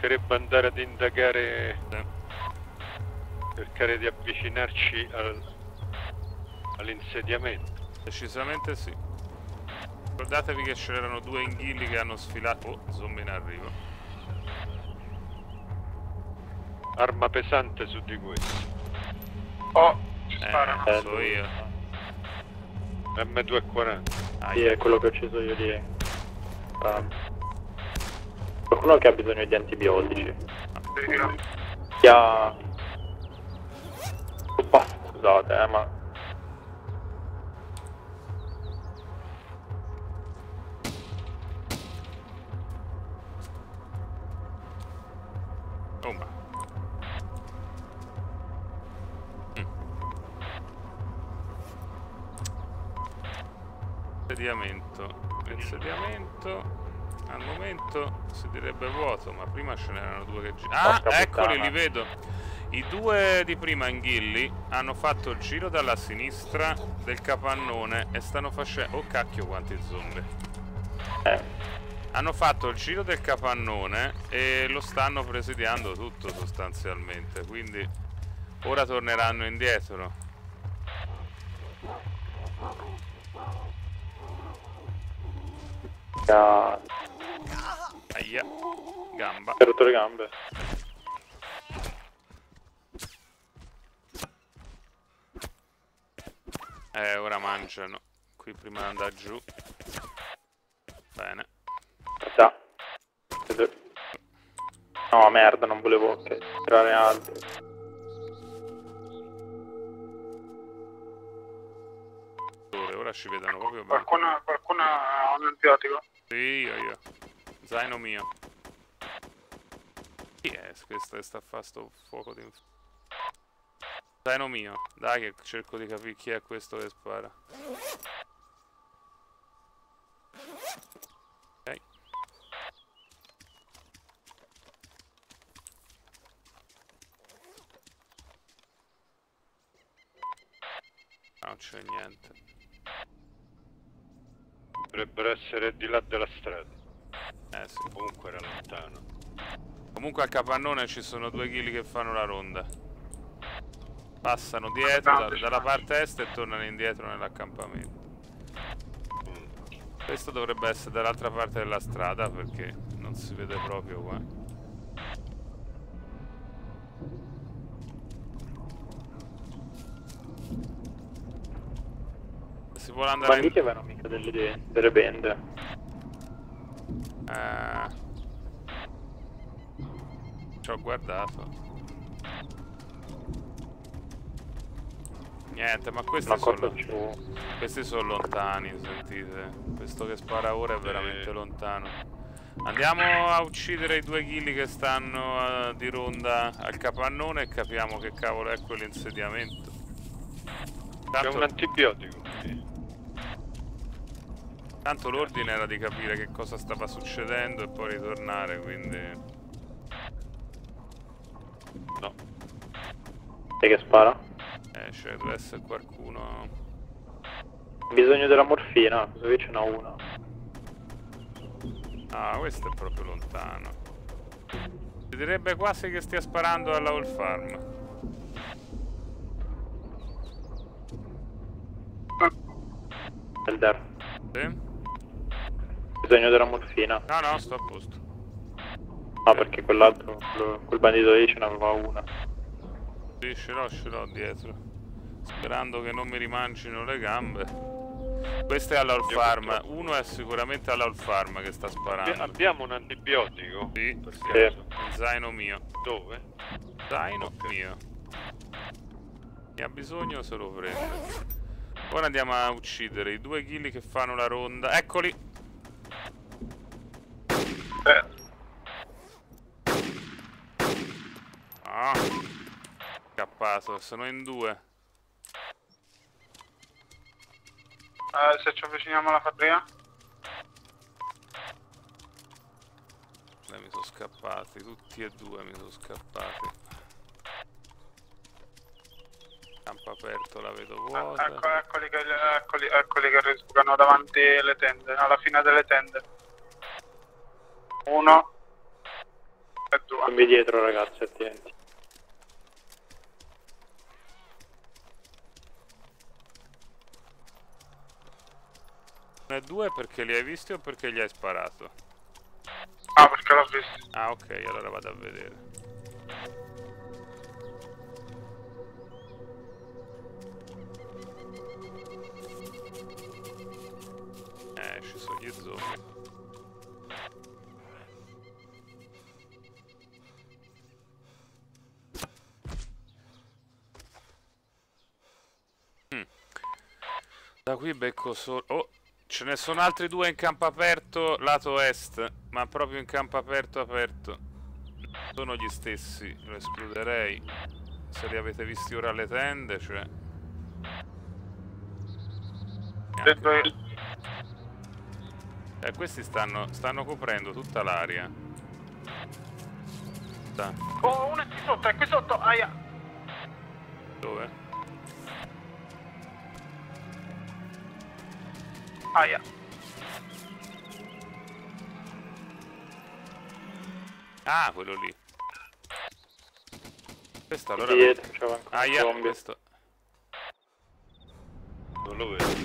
toccherebbe andare ad indagare, Sì. cercare di avvicinarci al, all'insediamento. Decisamente sì. Ricordatevi che c'erano due inghilli che hanno sfilato. Oh, zombie in arrivo. Arma pesante su di questo. Oh, ci Eh, sparano. lo so io. M due quaranta. Ah, Sì, è quello che ho ucciso io di... Ah. Qualcuno che ha bisogno di antibiotici. Io. Chi ha... Oh, scusate, eh, ma... Oh, ma. Mm. Insediamento. Insediamento. Al momento si direbbe vuoto, ma prima ce n'erano due che giravano. Ah, Porca eccoli, puttana. li vedo. I due di prima inghilli hanno fatto il giro dalla sinistra del capannone e stanno facendo... Oh cacchio, quanti zombie. Eh, Hanno fatto il giro del capannone e lo stanno presidiando tutto sostanzialmente, quindi ora torneranno indietro. chi ha... Aia, gamba. ha rotto le gambe. Eh, ora mangiano. Qui prima di andare giù. Bene. Già. No, merda, non volevo che tirare altri. Ora, ora ci vedono proprio bene. Qualcuno, qualcuno ha un antibiotico? Sì, io, io. Zaino mio. Chi è questo che sta a fare sto fuoco di... Zaino mio. Dai che cerco di capire chi è questo che spara. Ok. Non c'è niente. Dovrebbero essere di là della strada. Eh sì. Comunque era lontano. Comunque al capannone ci sono due ghilli che fanno la ronda. Passano dietro da- dalla parte est e tornano indietro nell'accampamento. Questo dovrebbe essere dall'altra parte della strada perché non si vede proprio qua. Si vuole I andare in... banditi avevano mica delle, delle bende. Eh... Ci ho guardato. Niente, ma questi Una sono, cosa più... questi sono lontani, sentite. Questo che spara ora è veramente lontano. Andiamo a uccidere i due ghilli che stanno uh, di ronda al capannone e capiamo che cavolo è quell'insediamento. C'è un antibiotico. Tanto l'ordine era di capire che cosa stava succedendo e poi ritornare, quindi... No. Sai che spara? Eh, cioè, deve essere qualcuno... Ho bisogno della morfina, così ce n'ho una. Ah, questo è proprio lontano. Si direbbe quasi che stia sparando alla Old Farm. Elder, Sì? ho bisogno della morfina. No, no, sto a posto. No, perché quell'altro, quello- quel bandito lì ce n'aveva una. Sì, ce l'ho, ce l'ho dietro. Sperando che non mi rimangino le gambe. Questo è all'Old Farm. Uno è sicuramente all'Old Farm che sta Abbia- sparando. abbiamo un antibiotico? Sì, Per sì. caso? Il zaino mio. Dove? Zaino Ok. mio. Chi ha bisogno se lo prende. Ora andiamo a uccidere i due ghilli che fanno la ronda. Eccoli! Eh, Ah! Scappato, sono in due. eh, se ci avviciniamo alla fabbrica? Beh, mi sono scappati, tutti e due mi sono scappati. Campo aperto, la vedo Eh, vuota. ecco, eccoli, che, eccoli, eccoli che risultano davanti alle tende, alla fine delle tende. Uno e due. Zombie dietro ragazzi, attenti. Ne due perché li hai visti o perché gli hai sparato? Ah, perché l'ho visto. Ah ok, allora vado a vedere. Eh, ci sono gli zombie. Mm. Da qui becco solo... Oh! Ce ne sono altri due in campo aperto lato est, ma proprio in campo aperto aperto. Sono gli stessi, lo escluderei. Se li avete visti ora alle tende, cioè... Anche... Eh, questi stanno, stanno coprendo tutta l'area. Oh, uno è qui sotto, è qui sotto, aia. Dove? Aia. Ah, quello lì. Questo allora... Dietro c'era ancora un Aia, zombie. questo... Non lo vedo.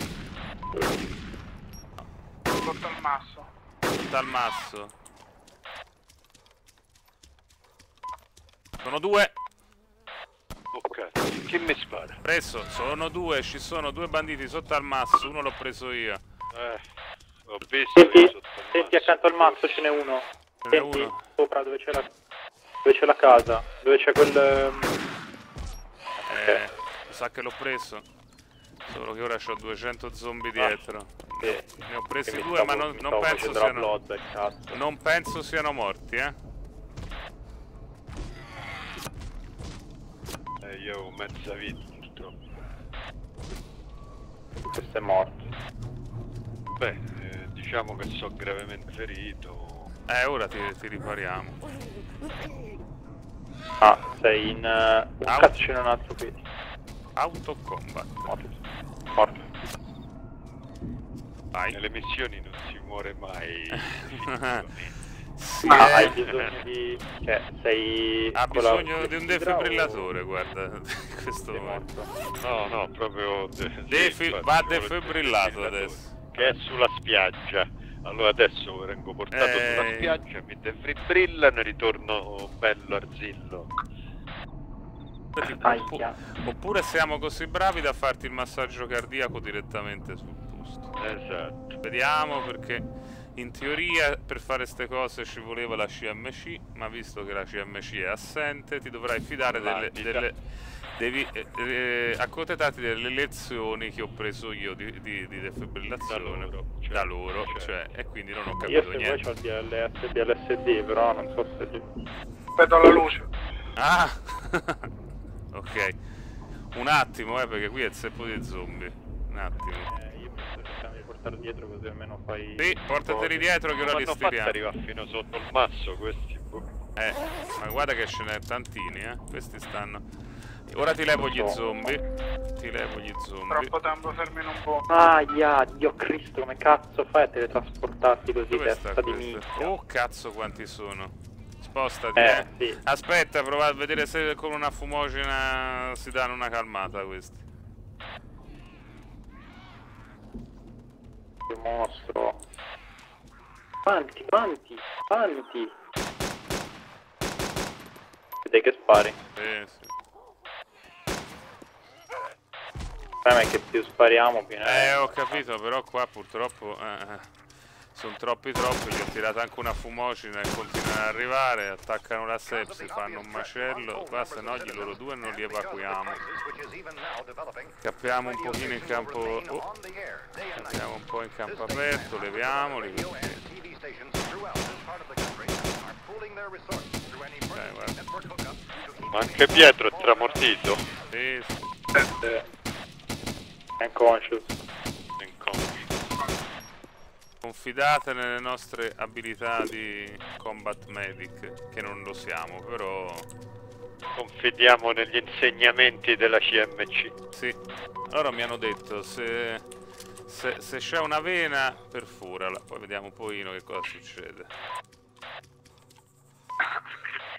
Sotto al masso. Dal masso. Sono due. Oh cazzo, chi mi spara? Preso, sono due, ci sono due banditi sotto al masso, uno l'ho preso io. Eh, ho visto Senti, che sotto il senti masso. accanto al mazzo ce n'è uno. Ce n'è Senti, uno. sopra dove c'è la... dove c'è la casa, dove c'è quel... ehm, Eh, mi sa che l'ho preso. Solo che ora ho duecento zombie dietro. sì. Ne ho presi che mi due, stavo- ma non, mi non stavo penso facendo la siano... blodda, il cazzo. Non penso siano morti, eh. Eh, io ho mezza vita purtroppo. Questo è morto. Beh, eh, diciamo che sono gravemente ferito. Eh, ora ti, ti ripariamo. Ah, sei in... Uh... un Au. cazzo c'è un altro qui. Autocombat. Morto. Morto. Vai. Nelle missioni non si muore mai. Sì, Ah, eh. hai bisogno di... cioè, sei... Ha con la bisogno di un clessidra o- defibrillatore, guarda. In questo sei momento. morto. No, no, proprio... De sì, Defi- infatti, va ci vuole il defibrillato defibrillatore, adesso. Che è sulla spiaggia. Allora adesso vengo portato Eh. sulla spiaggia, mi defibrillano e ritorno bello arzillo. Aia. Oppure siamo così bravi da farti il massaggio cardiaco direttamente sul posto. Esatto. Vediamo, perché in teoria per fare ste cose ci voleva la C M C, ma visto che la C M C è assente ti dovrai fidare delle... Valida. delle devi eh, eh, accontentarti delle lezioni che ho preso io di, di, di defibrillazione Da loro, certo, da loro, certo. cioè, e quindi non ho Io capito se niente. vuoi c'ho il D L S e il D L S D, però non so se... Vedo la luce. Ah! Ok. Un attimo, eh, perché qui è il zeppo di zombie. Un attimo. Eh, io mi sto cercando di portare dietro così almeno fai... Sì, portateli dietro che ora li Quando fatto stiriamo. arriva fino sotto il masso questi. boh. Eh, ma guarda che ce n'è tantini, eh. Questi stanno... Ora ti levo gli zombie. Ti levo gli zombie. Troppo tempo fermi in un po'. Aia, Dio Cristo, come cazzo fai a teletrasportarti così, Dove sta testa di questo? minchia? Oh cazzo quanti sono. Spostati, Eh, eh. sì. Aspetta, prova a vedere se con una fumogena si danno una calmata questi. Che mostro. Quanti, quanti, quanti? Vedete che spari. Sì, sì. Il problema è che più spariamo più ne Eh, ho capito, però qua purtroppo eh, sono troppi troppi, gli ho tirato anche una fumogena e continuano ad arrivare, attaccano la sepsi, fanno un macello, qua se no gli loro due non li evacuiamo. Cappiamo un pochino in campo, oh, cappiamo un po' in campo aperto, leviamoli così. Eh, guarda. Ma anche Pietro è tramortito. Sì, sì. è unconscious. Confidate nelle nostre abilità di combat medic, che non lo siamo, però... Confidiamo negli insegnamenti della C M C. Sì, loro mi hanno detto se, se, se c'è una vena perforala, poi vediamo un pochino che cosa succede.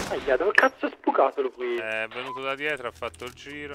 Aia, dove cazzo è spucato qui? È venuto da dietro, ha fatto il giro.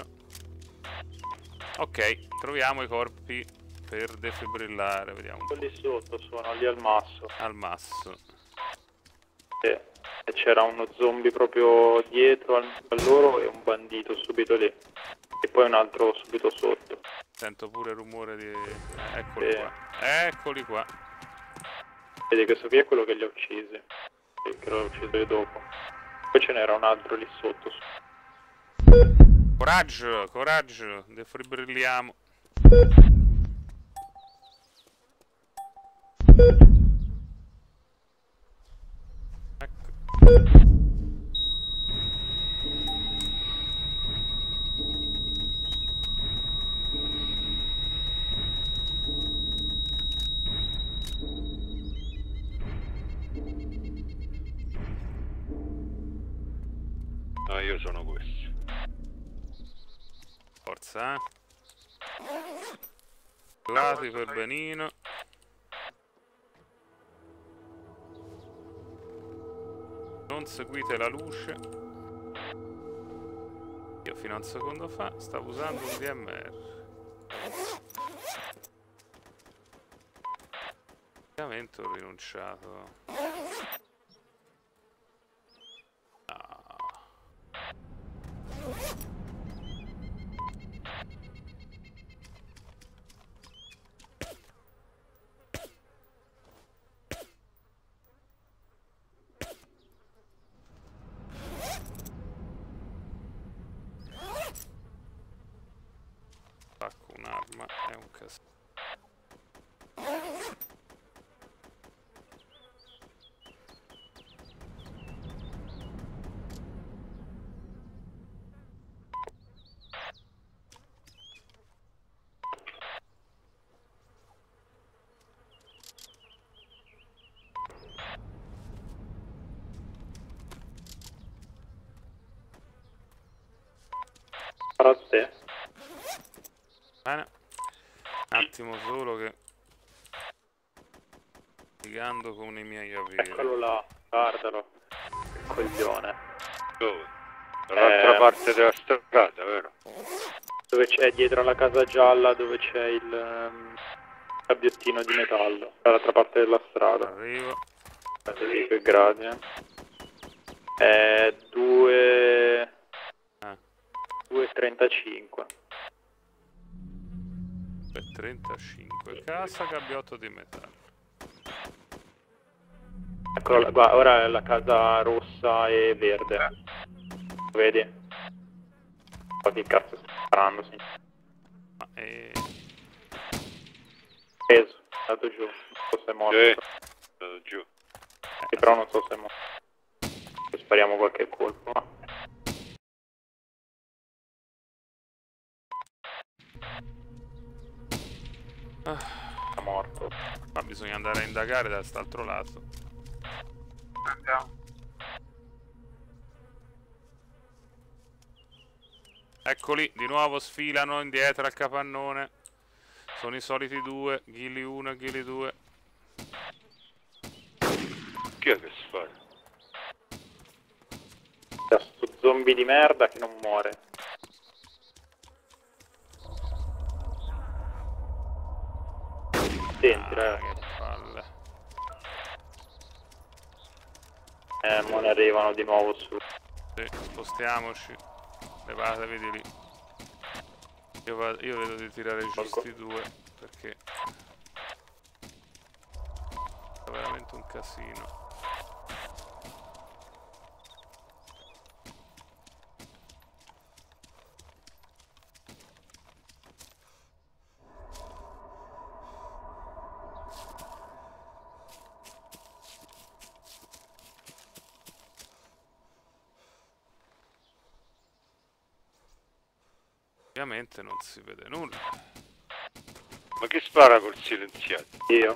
Ok, troviamo i corpi per defibrillare, vediamo. Quelli sotto sono lì al masso. Al masso. Sì. E c'era uno zombie proprio dietro al- a loro e un bandito subito lì. E poi un altro subito sotto. Sento pure il rumore di... eh, eccoli Sì. qua. Eccoli qua. Vedi, questo qui è quello che li ha uccisi. Sì, che l'ho ucciso io dopo. Poi ce n'era un altro lì sotto. Coraggio, coraggio, defibrilliamo. Ecco. No, io sono questo. Forza, eh. Classico e benino. Non seguite la luce. Io fino a un secondo fa stavo usando un D M R. Ovviamente ho rinunciato. Ah. Spacco un'arma e un castello. Farà te. Bene. Un attimo solo che... Litigando con i miei averi. Eccolo là, guardalo. Che coglione. Dove? Dall'altra Eh. parte della strada, vero? Dove c'è dietro alla casa gialla, dove c'è il um, gabbiottino di metallo. Dall'altra parte della strada. Arrivo. Vedi che gradi, eh. È due... Ah. due e trentacinque. Per trentacinque. Casa gabbiotto di metallo. Eccolo là, guarda, ora è la casa rossa e verde. Vedi? Ma che cazzo sta sparando, signore? Ma è... Preso, è andato giù. Non so se è morto. Sì, sono giù. Sì, però non so se è morto. Spariamo qualche colpo, ma... È morto. Ma bisogna andare a indagare da quest'altro lato. Andiamo. Eccoli, di nuovo sfilano indietro al capannone. Sono i soliti due, Ghilli uno e Ghilli due. Chi è che spara? C'è sto zombie di merda che non muore. Senti, Ah, ragazzi. che palle. Eh, mo ne arrivano di nuovo su. Sì, spostiamoci. Levatevi di lì. Io, vado, io vedo di tirare giù Ecco. sti due perché è veramente un casino. Ovviamente non si vede nulla. Ma chi spara col silenziato? Io.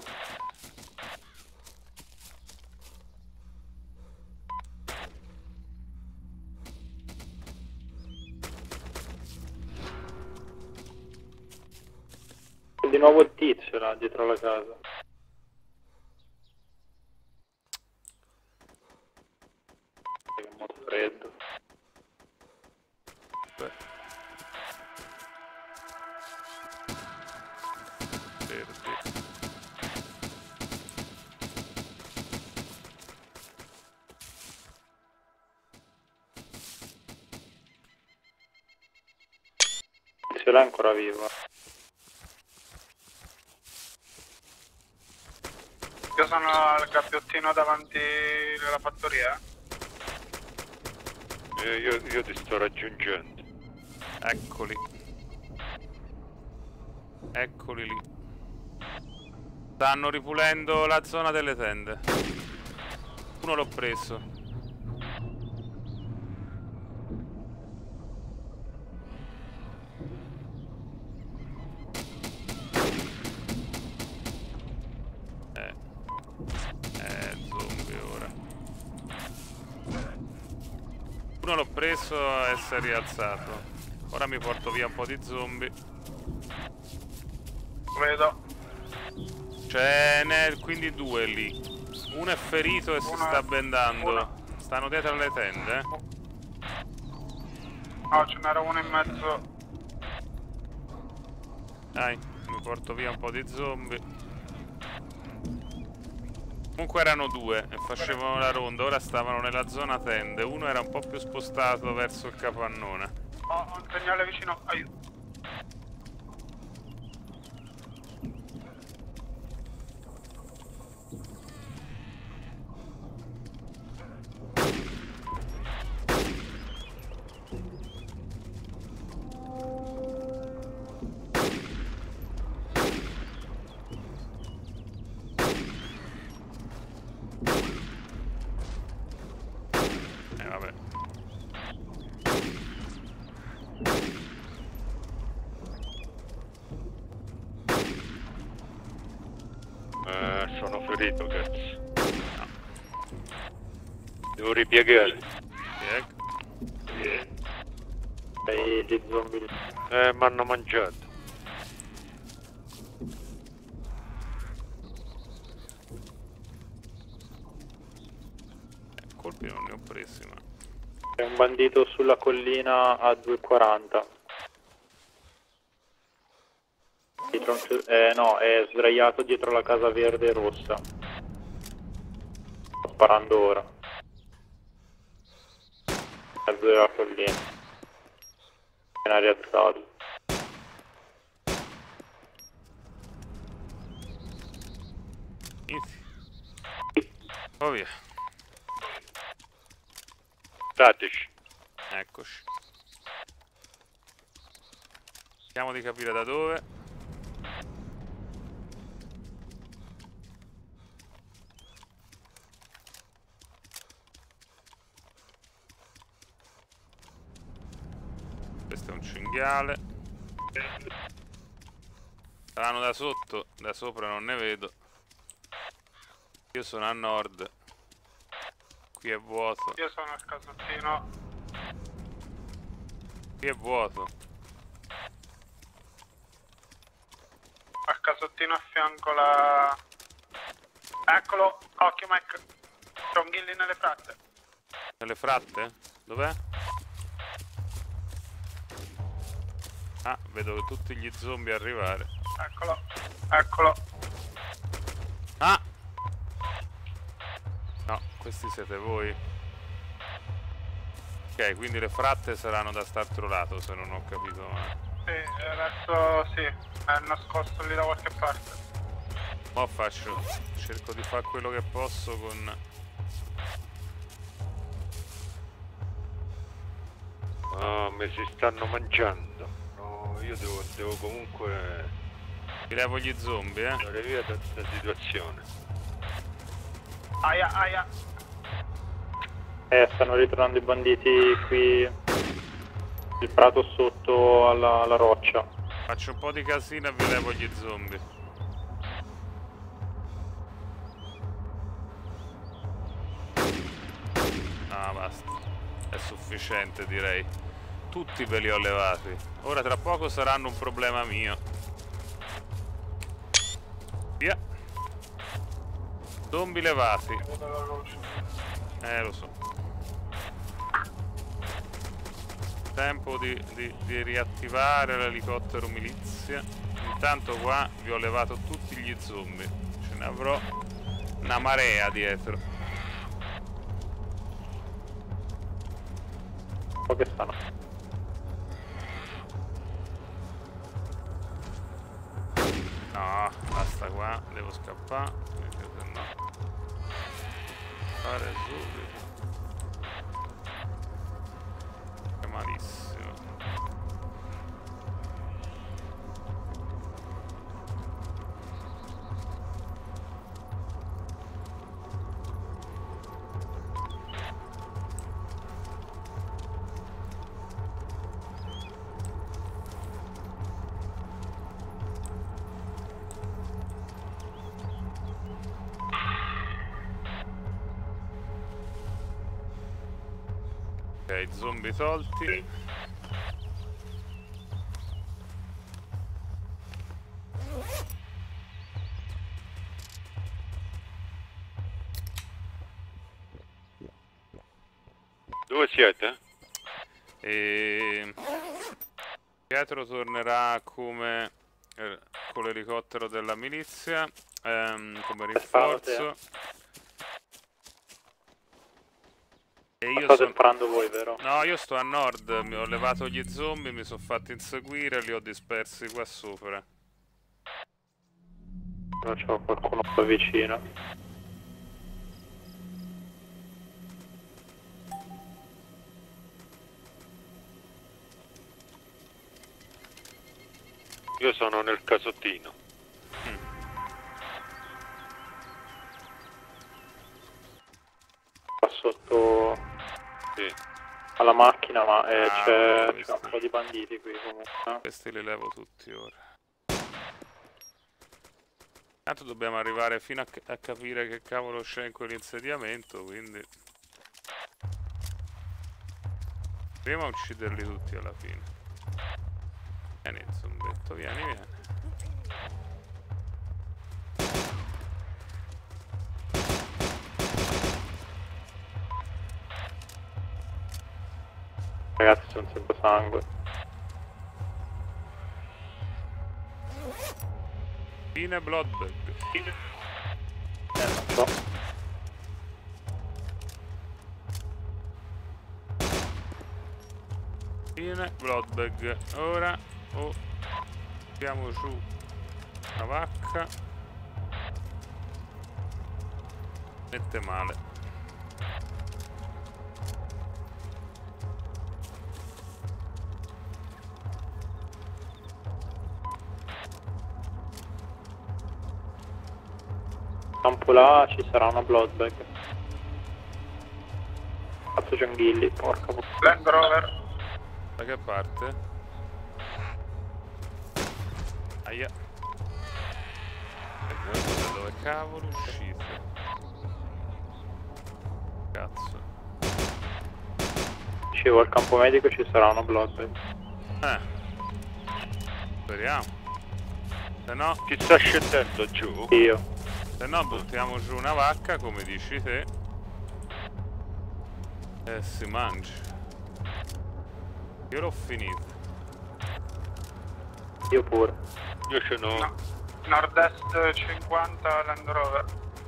C'è di nuovo il tizio là dietro la casa. Che molto freddo. verdi. Ce l'ha ancora vivo. Io sono al gabbiottino davanti alla fattoria. Eh, io, io ti sto raggiungendo. Eccoli. Eccoli lì. Stanno ripulendo la zona delle tende. Uno l'ho preso. Eh. Eh, zombie ora. Uno l'ho preso e si è rialzato. Ora mi porto via un po' di zombie. Vedo. Ce n'è quindi due lì. Uno è ferito e si Uno- sta bendando. uno- Stanno dietro alle tende. eh. No, ce n'era uno in mezzo. Dai, mi porto via un po' di zombie. Comunque erano due e facevano la ronda. Ora stavano nella zona tende. Uno era un po' più spostato verso il capannone. Ho, ho un segnale vicino. Aiuto. Eh vabbè. Eh, sono ferito, cazzo. Devo ripiegare. Pieg. E gli zombie. Eh, mi hanno mangiato. Eh, colpi non ne ho presi, ma... C'è un bandito sulla collina a due quaranta. Dietro un ce- eh, no, è sdraiato dietro la casa verde e rossa. Sto sparando ora. Mezzo della collina. Appena rialzato. Inizi. Oh via. Stateci. Eccoci. Cerchiamo di capire da dove. Questo è un cinghiale. Saranno da sotto, da sopra non ne vedo. Io sono a nord. Qui è vuoto. Io sono al casottino. Qui è vuoto. Al casottino a fianco la... Eccolo. Occhio Mike. C'è un ghilli nelle fratte. Nelle fratte? Dov'è? Ah, vedo tutti gli zombie arrivare. Eccolo. Eccolo. Ah! No, questi siete voi. Ok, quindi le fratte saranno da st'altro lato, se non ho capito male. Sì, adesso sì. È nascosto lì da qualche parte. Mo' faccio, cerco di fare quello che posso con... Ah, mi si stanno mangiando. No, io devo, devo comunque Vi levo gli zombie, eh? andare via da questa situazione. Aia, aia. Eh, stanno ritornando i banditi qui. Il prato sotto alla, alla roccia. Faccio un po' di casino e vi levo gli zombie. Ah, basta. È sufficiente, direi. Tutti ve li ho levati. Ora tra poco saranno un problema mio. Via. Zombie levati. Eh, lo so. Tempo di, di, di riattivare l'elicottero milizia. Intanto qua vi ho levato tutti gli zombie. Ce ne avrò una marea dietro. So che stanno. No, basta qua, devo scappare, perché se no fare subito. È malissimo. Ok, zombie tolti. Dove siete? E Pietro tornerà come eh, con l'elicottero della milizia, ehm, come rinforzo. E io State sono... sparando voi, vero? No, io sto a nord, mi ho levato gli zombie, mi sono fatti inseguire e li ho dispersi qua sopra. Non c'ho qualcuno qua vicino. Io sono nel casottino. Mm. Qua sotto Sì. alla macchina, ma eh, Ah, c'è ho c'è visto. un po' di banditi qui comunque. Questi li levo tutti ora. Tanto dobbiamo arrivare fino a, a capire che cavolo c'è in quell'insediamento, quindi... Prima ucciderli tutti alla fine. Vieni, zombetto, vieni, vieni. Ragazzi, sono sempre sangue. Fine Bloodbag. Eh, non so. Fine Bloodbag. Ora o tiriamo giù una vacca. Mette male. Campo là ci sarà una bloodbag. Cazzo Gianghilli, porca puttana. Land Rover. Da che parte? Aia. E voi da dove cavolo uscite? Cazzo. Dicevo, al campo medico ci sarà una bloodbag. Eh. Speriamo. Se no, Chi sta scendendo giù? Io. se no buttiamo giù una vacca come dici te. E si mangia. Io l'ho finito. Io pure. Io ce n'ho. No. Nord-est cinquanta Land Rover.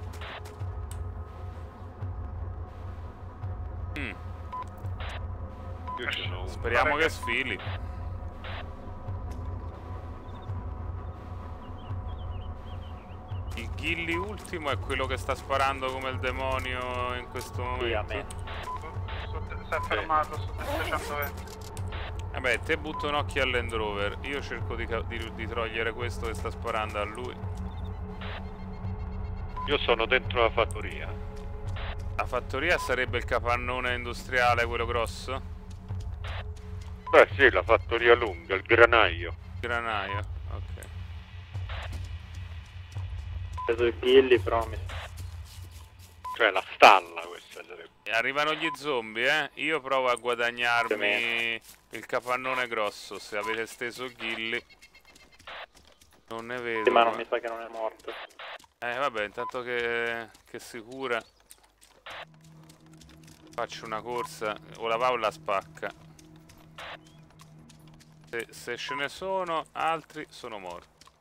Mm. Io ce n'ho uno. Speriamo Pare che che- sfili. Il Ghilli ultimo è quello che sta sparando come il demonio in questo Sì, a me. momento. Su- su- Si è fermato su settecentoventi. Vabbè, te butto un occhio al Land Rover. Io cerco di, ca- di- di togliere questo che sta sparando a lui. Io sono dentro la fattoria. La fattoria sarebbe il capannone industriale, quello grosso? Beh sì, la fattoria lunga, il granaio. Granaio, ok. Ho preso il Ghilli, però mi... Cioè la stalla questa sarebbe. E arrivano gli zombie, eh? Io provo a guadagnarmi Ovviamente. il capannone grosso. Se avete steso Ghilli. Non ne vedo. Sì, ma non qua. mi sa che non è morto. Eh vabbè, intanto che, che si cura faccio una corsa, o la va o la spacca. Se, se ce ne sono, altri sono morti.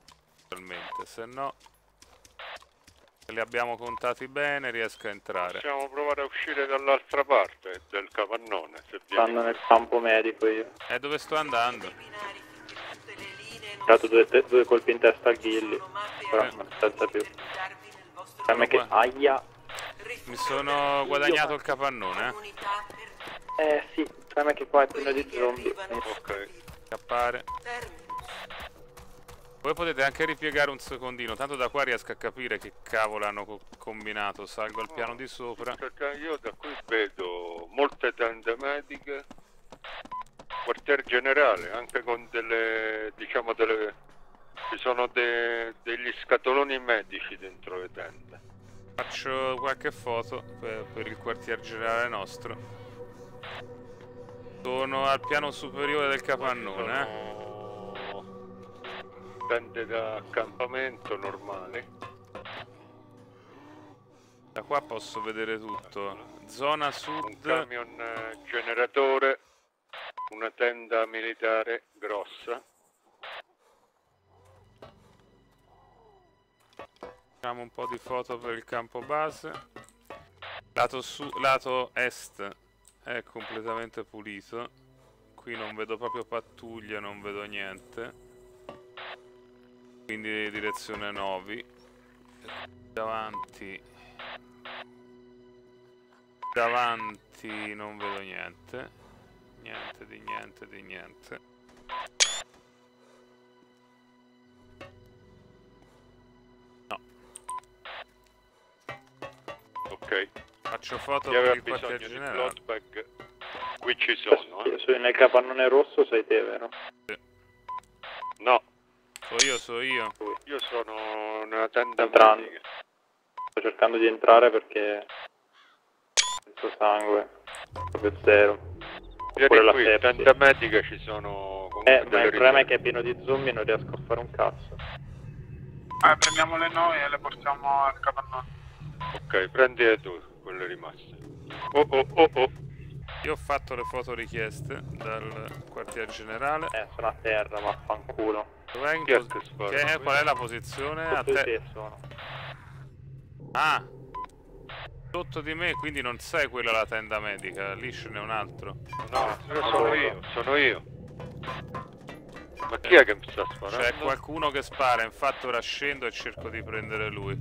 Probabilmente, se no, se li abbiamo contati bene, riesco a entrare. Possiamo provare a uscire dall'altra parte del capannone, se Stanno vieni. nel campo medico io. E dove sto andando? I binari finché tutte le linee Ho non dato due, te- due colpi in testa al ghilli. sono mappe Però a non senza più. per guidarvi nel vostro Per me che... Aia! Mi sono guadagnato il capannone, eh? comunità per Eh sì, per me che qua è pieno quelli di che zombie. arrivano Ok. Scappare. Terminus. Voi potete anche ripiegare un secondino, tanto da qua riesco a capire che cavolo hanno co combinato. Salgo al piano di sopra. Perché io da qui vedo molte tende mediche, quartier generale, anche con delle, diciamo delle, ci sono de, degli scatoloni medici dentro le tende. Faccio qualche foto per, per il quartier generale nostro. Sono al piano superiore del capannone, eh? Sono tende da accampamento normali. Da qua posso vedere tutto. Zona Un sud. camion eh, generatore, una tenda militare grossa. Facciamo un po' di foto per il campo base. Lato, su lato est è completamente pulito. Qui non vedo proprio pattuglie, non vedo niente. Quindi direzione Novi. Davanti. Davanti non vedo niente. Niente di niente di niente. Ok. Faccio foto Chi per aveva il quartier bisogno di generale. float bag? Qui ci sono, eh? Su- Nel capannone rosso sei te, vero? No, So io, so io. io sono nella tenda Entrando. medica. Sto cercando di entrare perché... senza sangue. Proprio zero. Pure Vieni la qui, sepsi. tenda medica ci sono comunque Eh, ma delle il problema è riserve. che è pieno di zombie e non riesco a fare un cazzo. Eh, prendiamole noi e le portiamo al capannone. Ok, prendile tu quelle rimaste. Oh oh oh oh. Io ho fatto le foto richieste dal quartier generale. Eh, sono a terra, vaffanculo. Dov'è in Chi è pos- che spara che è- qui? qual è la posizione? A Sotto di te. te sono. Ah! Sotto di me, quindi non sei quella la tenda medica, lì ce n'è un altro. No, sono io, sono io. Ma chi è che mi sta sparando? C'è qualcuno che spara, infatti ora scendo e cerco di prendere lui.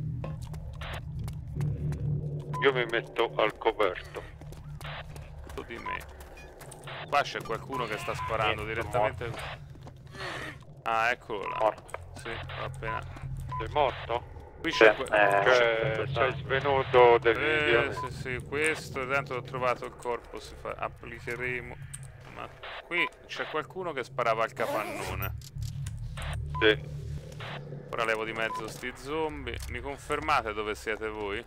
Io mi metto al coperto. Sotto di me. Qua c'è qualcuno che sta sparando Niente, direttamente. Ah, eccolo là. Morto. Sì, va appena. Sei morto? Qui c'è Eh, que- eh, Cioè, sì, sei sì. svenuto Eh, definitivamente. sì, sì, questo, tanto ho trovato il corpo, si fa, applicheremo. Ma qui c'è qualcuno che sparava al capannone. Sì. Ora levo di mezzo sti zombie. Mi confermate dove siete voi?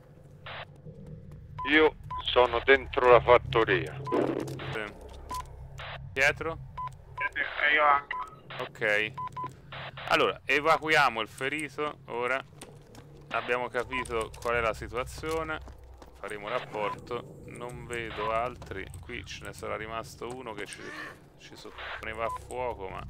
Io sono dentro la fattoria. Sì. Pietro? E io anche. Ok. Allora, evacuiamo il ferito, ora. Abbiamo capito qual è la situazione. Faremo rapporto. Non vedo altri. Qui ce ne sarà rimasto uno che ci, ci sottoponeva a fuoco, ma...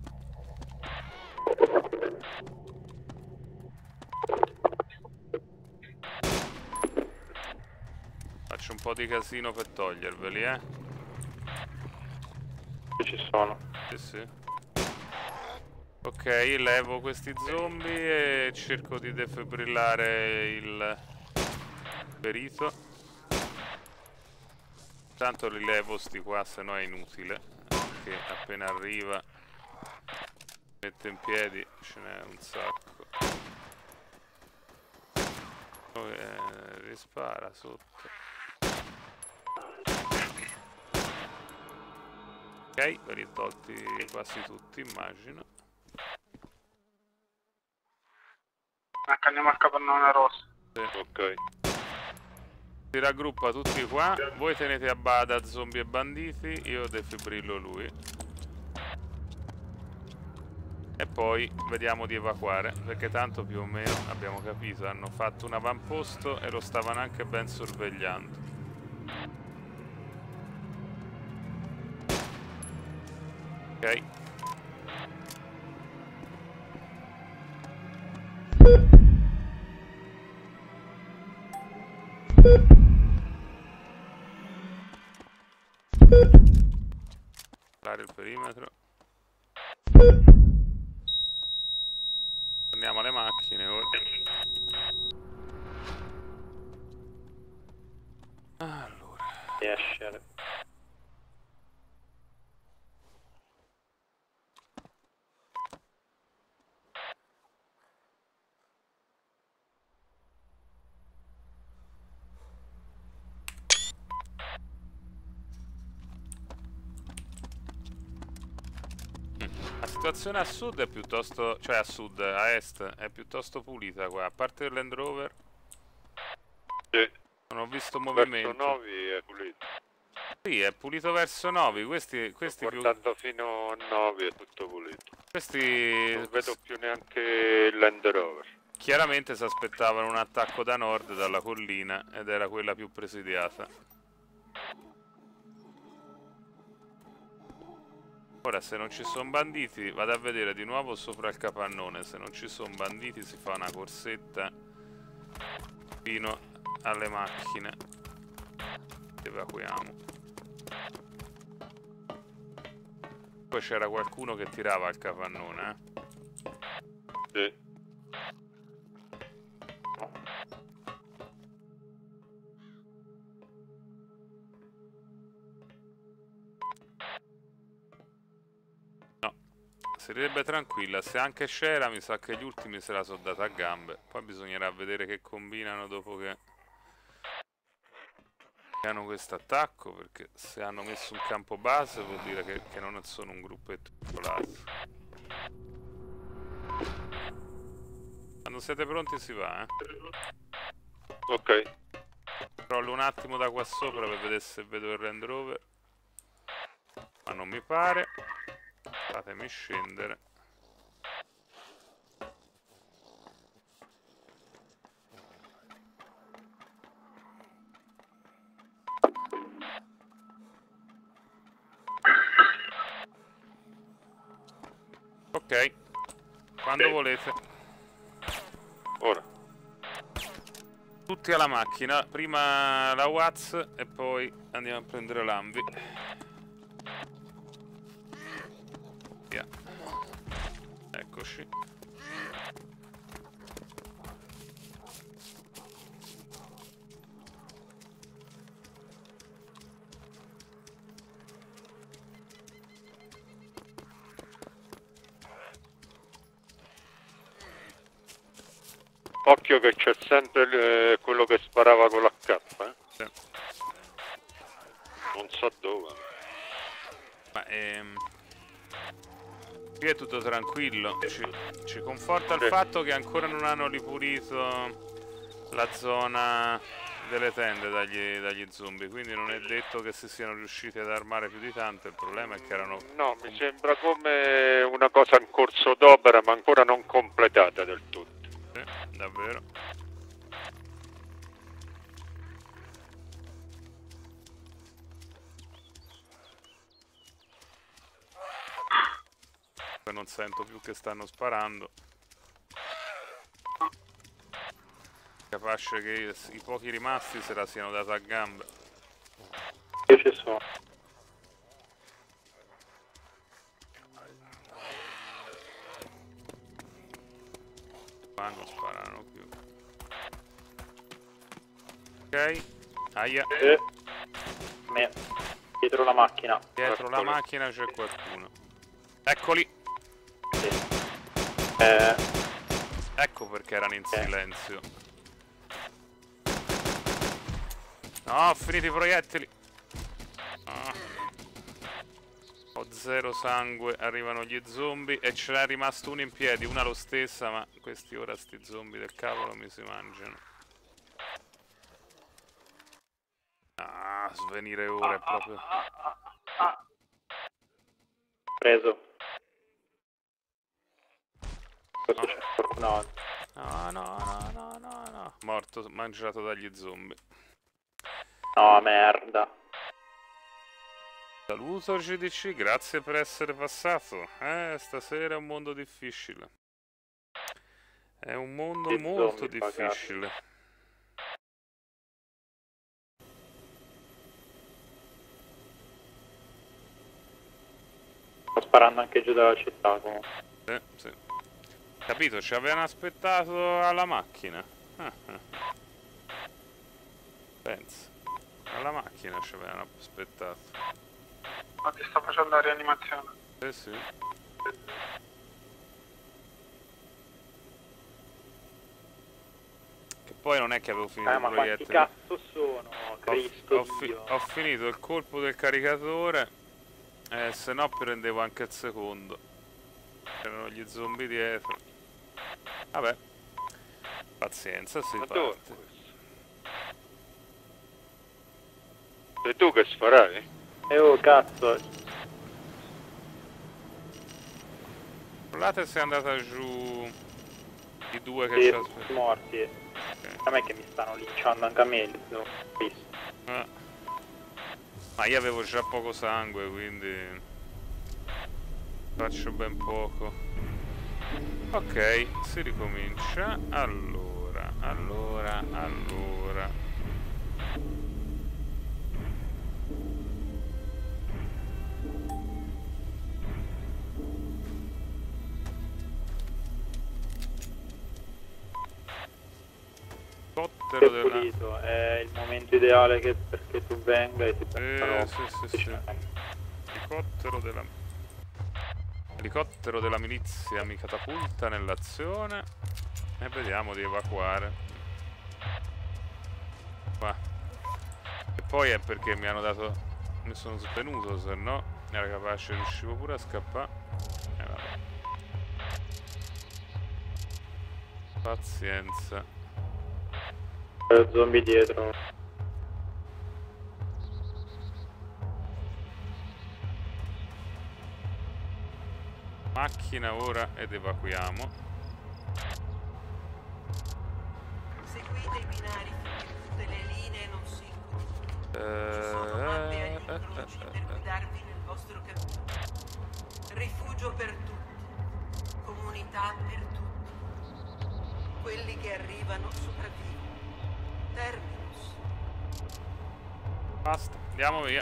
Faccio un po' di casino per toglierveli, eh? Ci sono. Sì, sì. Ok, levo questi zombie e cerco di defibrillare il ferito. Tanto li levo sti qua, se no è inutile. Che appena arriva mette in piedi, ce n'è un sacco. Oh, eh, rispara sotto. Ok, ve li ho tolti quasi tutti, immagino. Ecco, andiamo al capannone rosso. Sì. Ok. Si raggruppa tutti qua, voi tenete a bada zombie e banditi, io defibrillo lui. E poi vediamo di evacuare, perché tanto più o meno abbiamo capito, hanno fatto un avamposto e lo stavano anche ben sorvegliando. Ok. situazione a sud è piuttosto, cioè a sud, a est, è piuttosto pulita qua, a parte il Land Rover. Sì. Non ho visto Verso movimento. Novi è pulito. Sì, è pulito verso Novi, questi, questi più... Guardando fino a Novi è tutto pulito. Questi... Non vedo più neanche il Land Rover. Chiaramente si aspettavano un attacco da nord, dalla collina, ed era quella più presidiata. Ora, se non ci sono banditi, vado a vedere di nuovo sopra il capannone. Se non ci sono banditi si fa una corsetta fino alle macchine. Evacuiamo. Poi c'era qualcuno che tirava il capannone, eh? Sì. Sarebbe tranquilla, se anche c'era mi sa che gli ultimi se la sono data a gambe. Poi bisognerà vedere che combinano dopo che, che hanno questo attacco, perché se hanno messo un campo base vuol dire che, che non sono un gruppetto isolato. Quando siete pronti si va, eh? Ok. Crollo un attimo da qua sopra per vedere se vedo il Land Rover, ma non mi pare. Fatemi scendere. Ok, quando volete. Ora. Tutti alla macchina, prima la Watts e poi andiamo a prendere l'Ambi. Via. Eccoci. Occhio che c'è sempre eh, quello che sparava con l'H, eh? Sì. Non so dove. Ma ehm... qui è tutto tranquillo, ci, ci conforta il Sì. fatto che ancora non hanno ripulito la zona delle tende dagli, dagli zombie, quindi non è detto che si siano riusciti ad armare più di tanto. Il problema è che erano... No, mi sembra come una cosa in corso d'opera ma ancora non completata del tutto. Sì, davvero. Non sento più che stanno sparando. Capace che i pochi rimasti se la siano data a gambe. Io ci sono. Qua non sparano più. Ok. Aia. Eh, me. Dietro la macchina. Dietro la macchina c'è qualcuno. Eccoli. Sì. Eh, Ecco perché erano in silenzio. No, ho finito i proiettili. Ah. Ho zero sangue, arrivano gli zombie e ce n'è rimasto uno in piedi, una lo stessa, ma questi ora sti zombie del cavolo mi si mangiano. Ah, svenire ora è proprio... preso. Questo c'è qualcuno altro. No, no, no, no, no, no. Morto, mangiato dagli zombie. No, merda. Saluto G D C, grazie per essere passato. Eh, stasera è un mondo difficile. È un mondo Che molto zombie difficile. Sto sparando anche giù dalla città comunque. Sì, sì. Capito, ci avevano aspettato alla macchina. Ah, ah. Pensa. Alla macchina ci avevano aspettato. Ma ti sto facendo la rianimazione. Sì, sì. Che poi non è che avevo finito Eh, i ma quanti proiettili. cazzo sono? Ho, Cristo ho, fi- Dio. ho finito il colpo del caricatore, eh, se no prendevo anche il secondo. C'ho gli zombie dietro. Vabbè. Pazienza, si Ma dove è parte. questo? Sei tu che sparai? E oh cazzo, Guardate se è andata giù i due che sì, c'ha... sono morti. Ok. A me che mi stanno linciando anche a me, li ho visto. Eh. Ma io avevo già poco sangue, quindi faccio ben poco. Ok, si ricomincia. Allora, allora, allora. Elicottero È della... pulito, è il momento ideale che, perché tu venga e ti prendano. Eh, sì, sì, sì. Elicottero della... Elicottero della milizia mi catapulta nell'azione e vediamo di evacuare. Qua. E poi è perché mi hanno dato... mi sono svenuto, se no era capace, riuscivo pure a scappare. E eh, vabbè. Pazienza. Lo zombie dietro. Macchina ora ed evacuiamo. Seguite i binari finché tutte le linee non si incrociano. Ci Eh, sono mappe agli eh, incroci eh, per eh, guidarvi nel vostro cammino. Rifugio per tutti. Comunità per tutti. Quelli che arrivano sopravvivono. Terminus. Basta, andiamo via.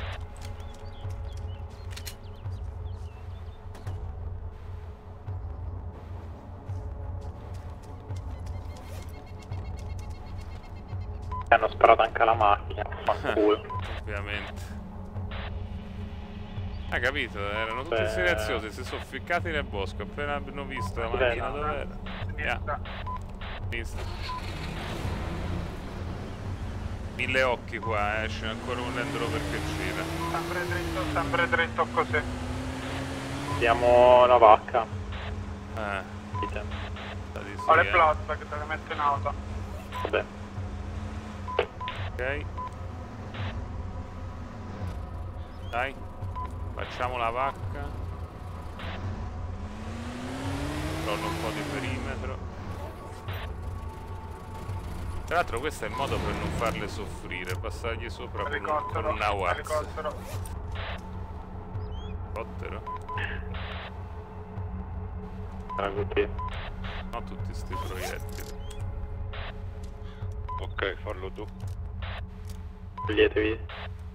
Hanno sparato anche alla macchina, fanculo. Ovviamente. Hai capito? Erano tutti Beh. silenziosi, si sono ficcati nel bosco. Appena hanno visto la Beh, macchina no. dov'era. Yeah. Sinistra. Sinistra. Mille occhi qua, eh. C'è ancora un Land Rover che gira. Sempre dritto, sempre dritto così. Siamo la vacca. Eh, Dite. sta di sì, Ho le eh. plot che te le metto in auto. Vabbè. Ok. Dai. Facciamo la vacca. Controllo un po' di perimetro. Tra l'altro questo è il modo per non farle soffrire, passargli sopra con, un, con Elicottero, una wax. elicottero. Elicottero? Era così. No, tutti sti proiettili. Ok, fallo tu. Toglietevi.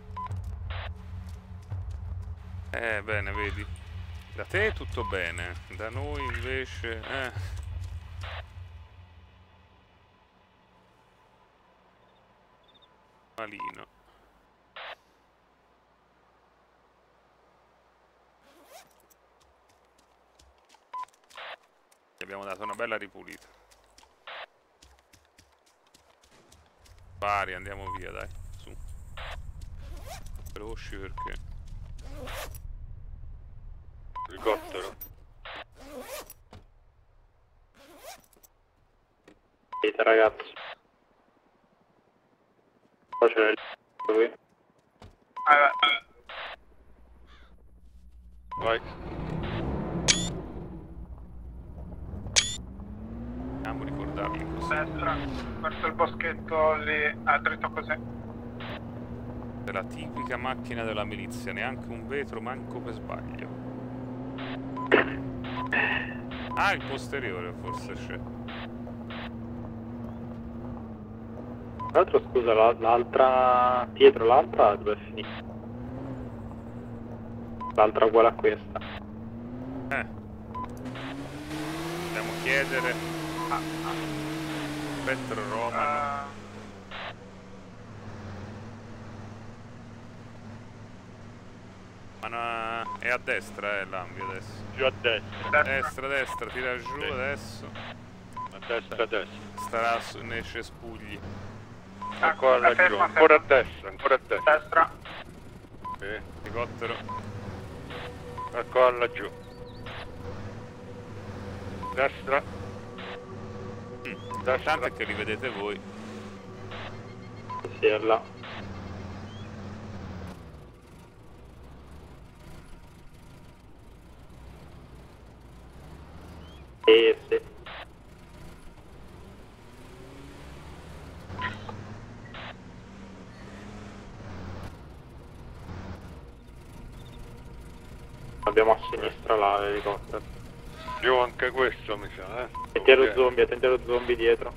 Eh, bene, vedi. Da te tutto bene, da noi invece... Eh. Malino. Gli abbiamo dato una bella ripulita. Pari, andiamo via, dai, su. Veloci perché... Elicottero. Dite ragazzi. Poi c'è il qui. Eh, beh. Vai. Dobbiamo ricordarli così. Destra, verso il boschetto lì, ah, dritto così. È la tipica macchina della milizia, neanche un vetro, manco per sbaglio. Ah, il posteriore forse c'è. Tra l'altro scusa, la- l'altra... dietro l'altra dove è finita? L'altra uguale a questa. Eh. Dobbiamo chiedere a Petro Romano. Uh, Ma no, è a destra, eh, l'ambio adesso. Giù a destra. Destra, destra, tira giù Sì. adesso. A destra, a destra. Starà su- nei cespugli. Ancora eh, ferma, giù. ferma. Ancora a destra, ancora a destra. destra. Sì. Elicottero. Ancora laggiù. Destra. Mm. L'importante è che li vedete voi. Sì, è là. Sì, sì. Abbiamo a sinistra là l'elicottero. Giù anche questo mi sa, eh. Attenti Ok. lo zombie, attenti lo zombie dietro.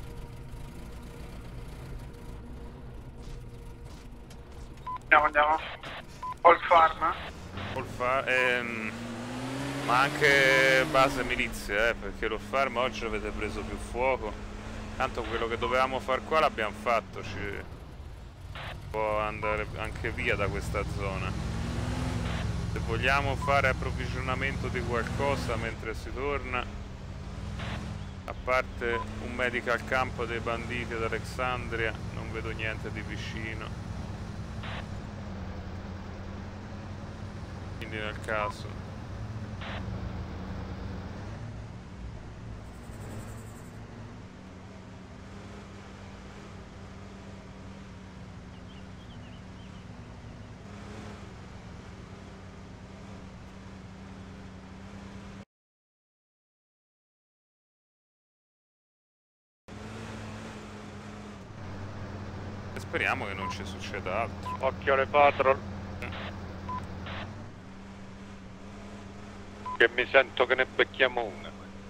Andiamo, andiamo. Old Farm. Col fa- ehm, ma anche base milizia, eh, perché lo farm oggi avete preso più fuoco. Tanto quello che dovevamo far qua l'abbiamo fatto, ci può andare anche via da questa zona. Se vogliamo fare approvvigionamento di qualcosa mentre si torna, a parte un medical camp dei banditi ad Alexandria, non vedo niente di vicino. Quindi nel caso speriamo che non ci succeda altro. Occhio alle patrol. Che mi sento che ne becchiamo una.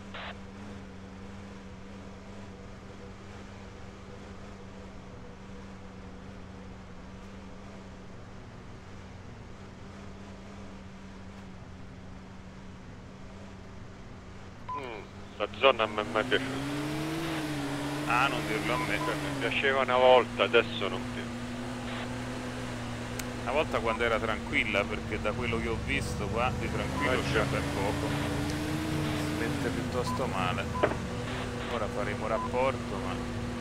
Mm, la zona non mi è mai piaciuta. Ah, non dirlo a me. Cioè, mi piaceva una volta, adesso non più. Una volta quando era tranquilla, perché da quello che ho visto qua di tranquillo Eh, c'è già. per poco. Si mette piuttosto male. Ora faremo rapporto, ma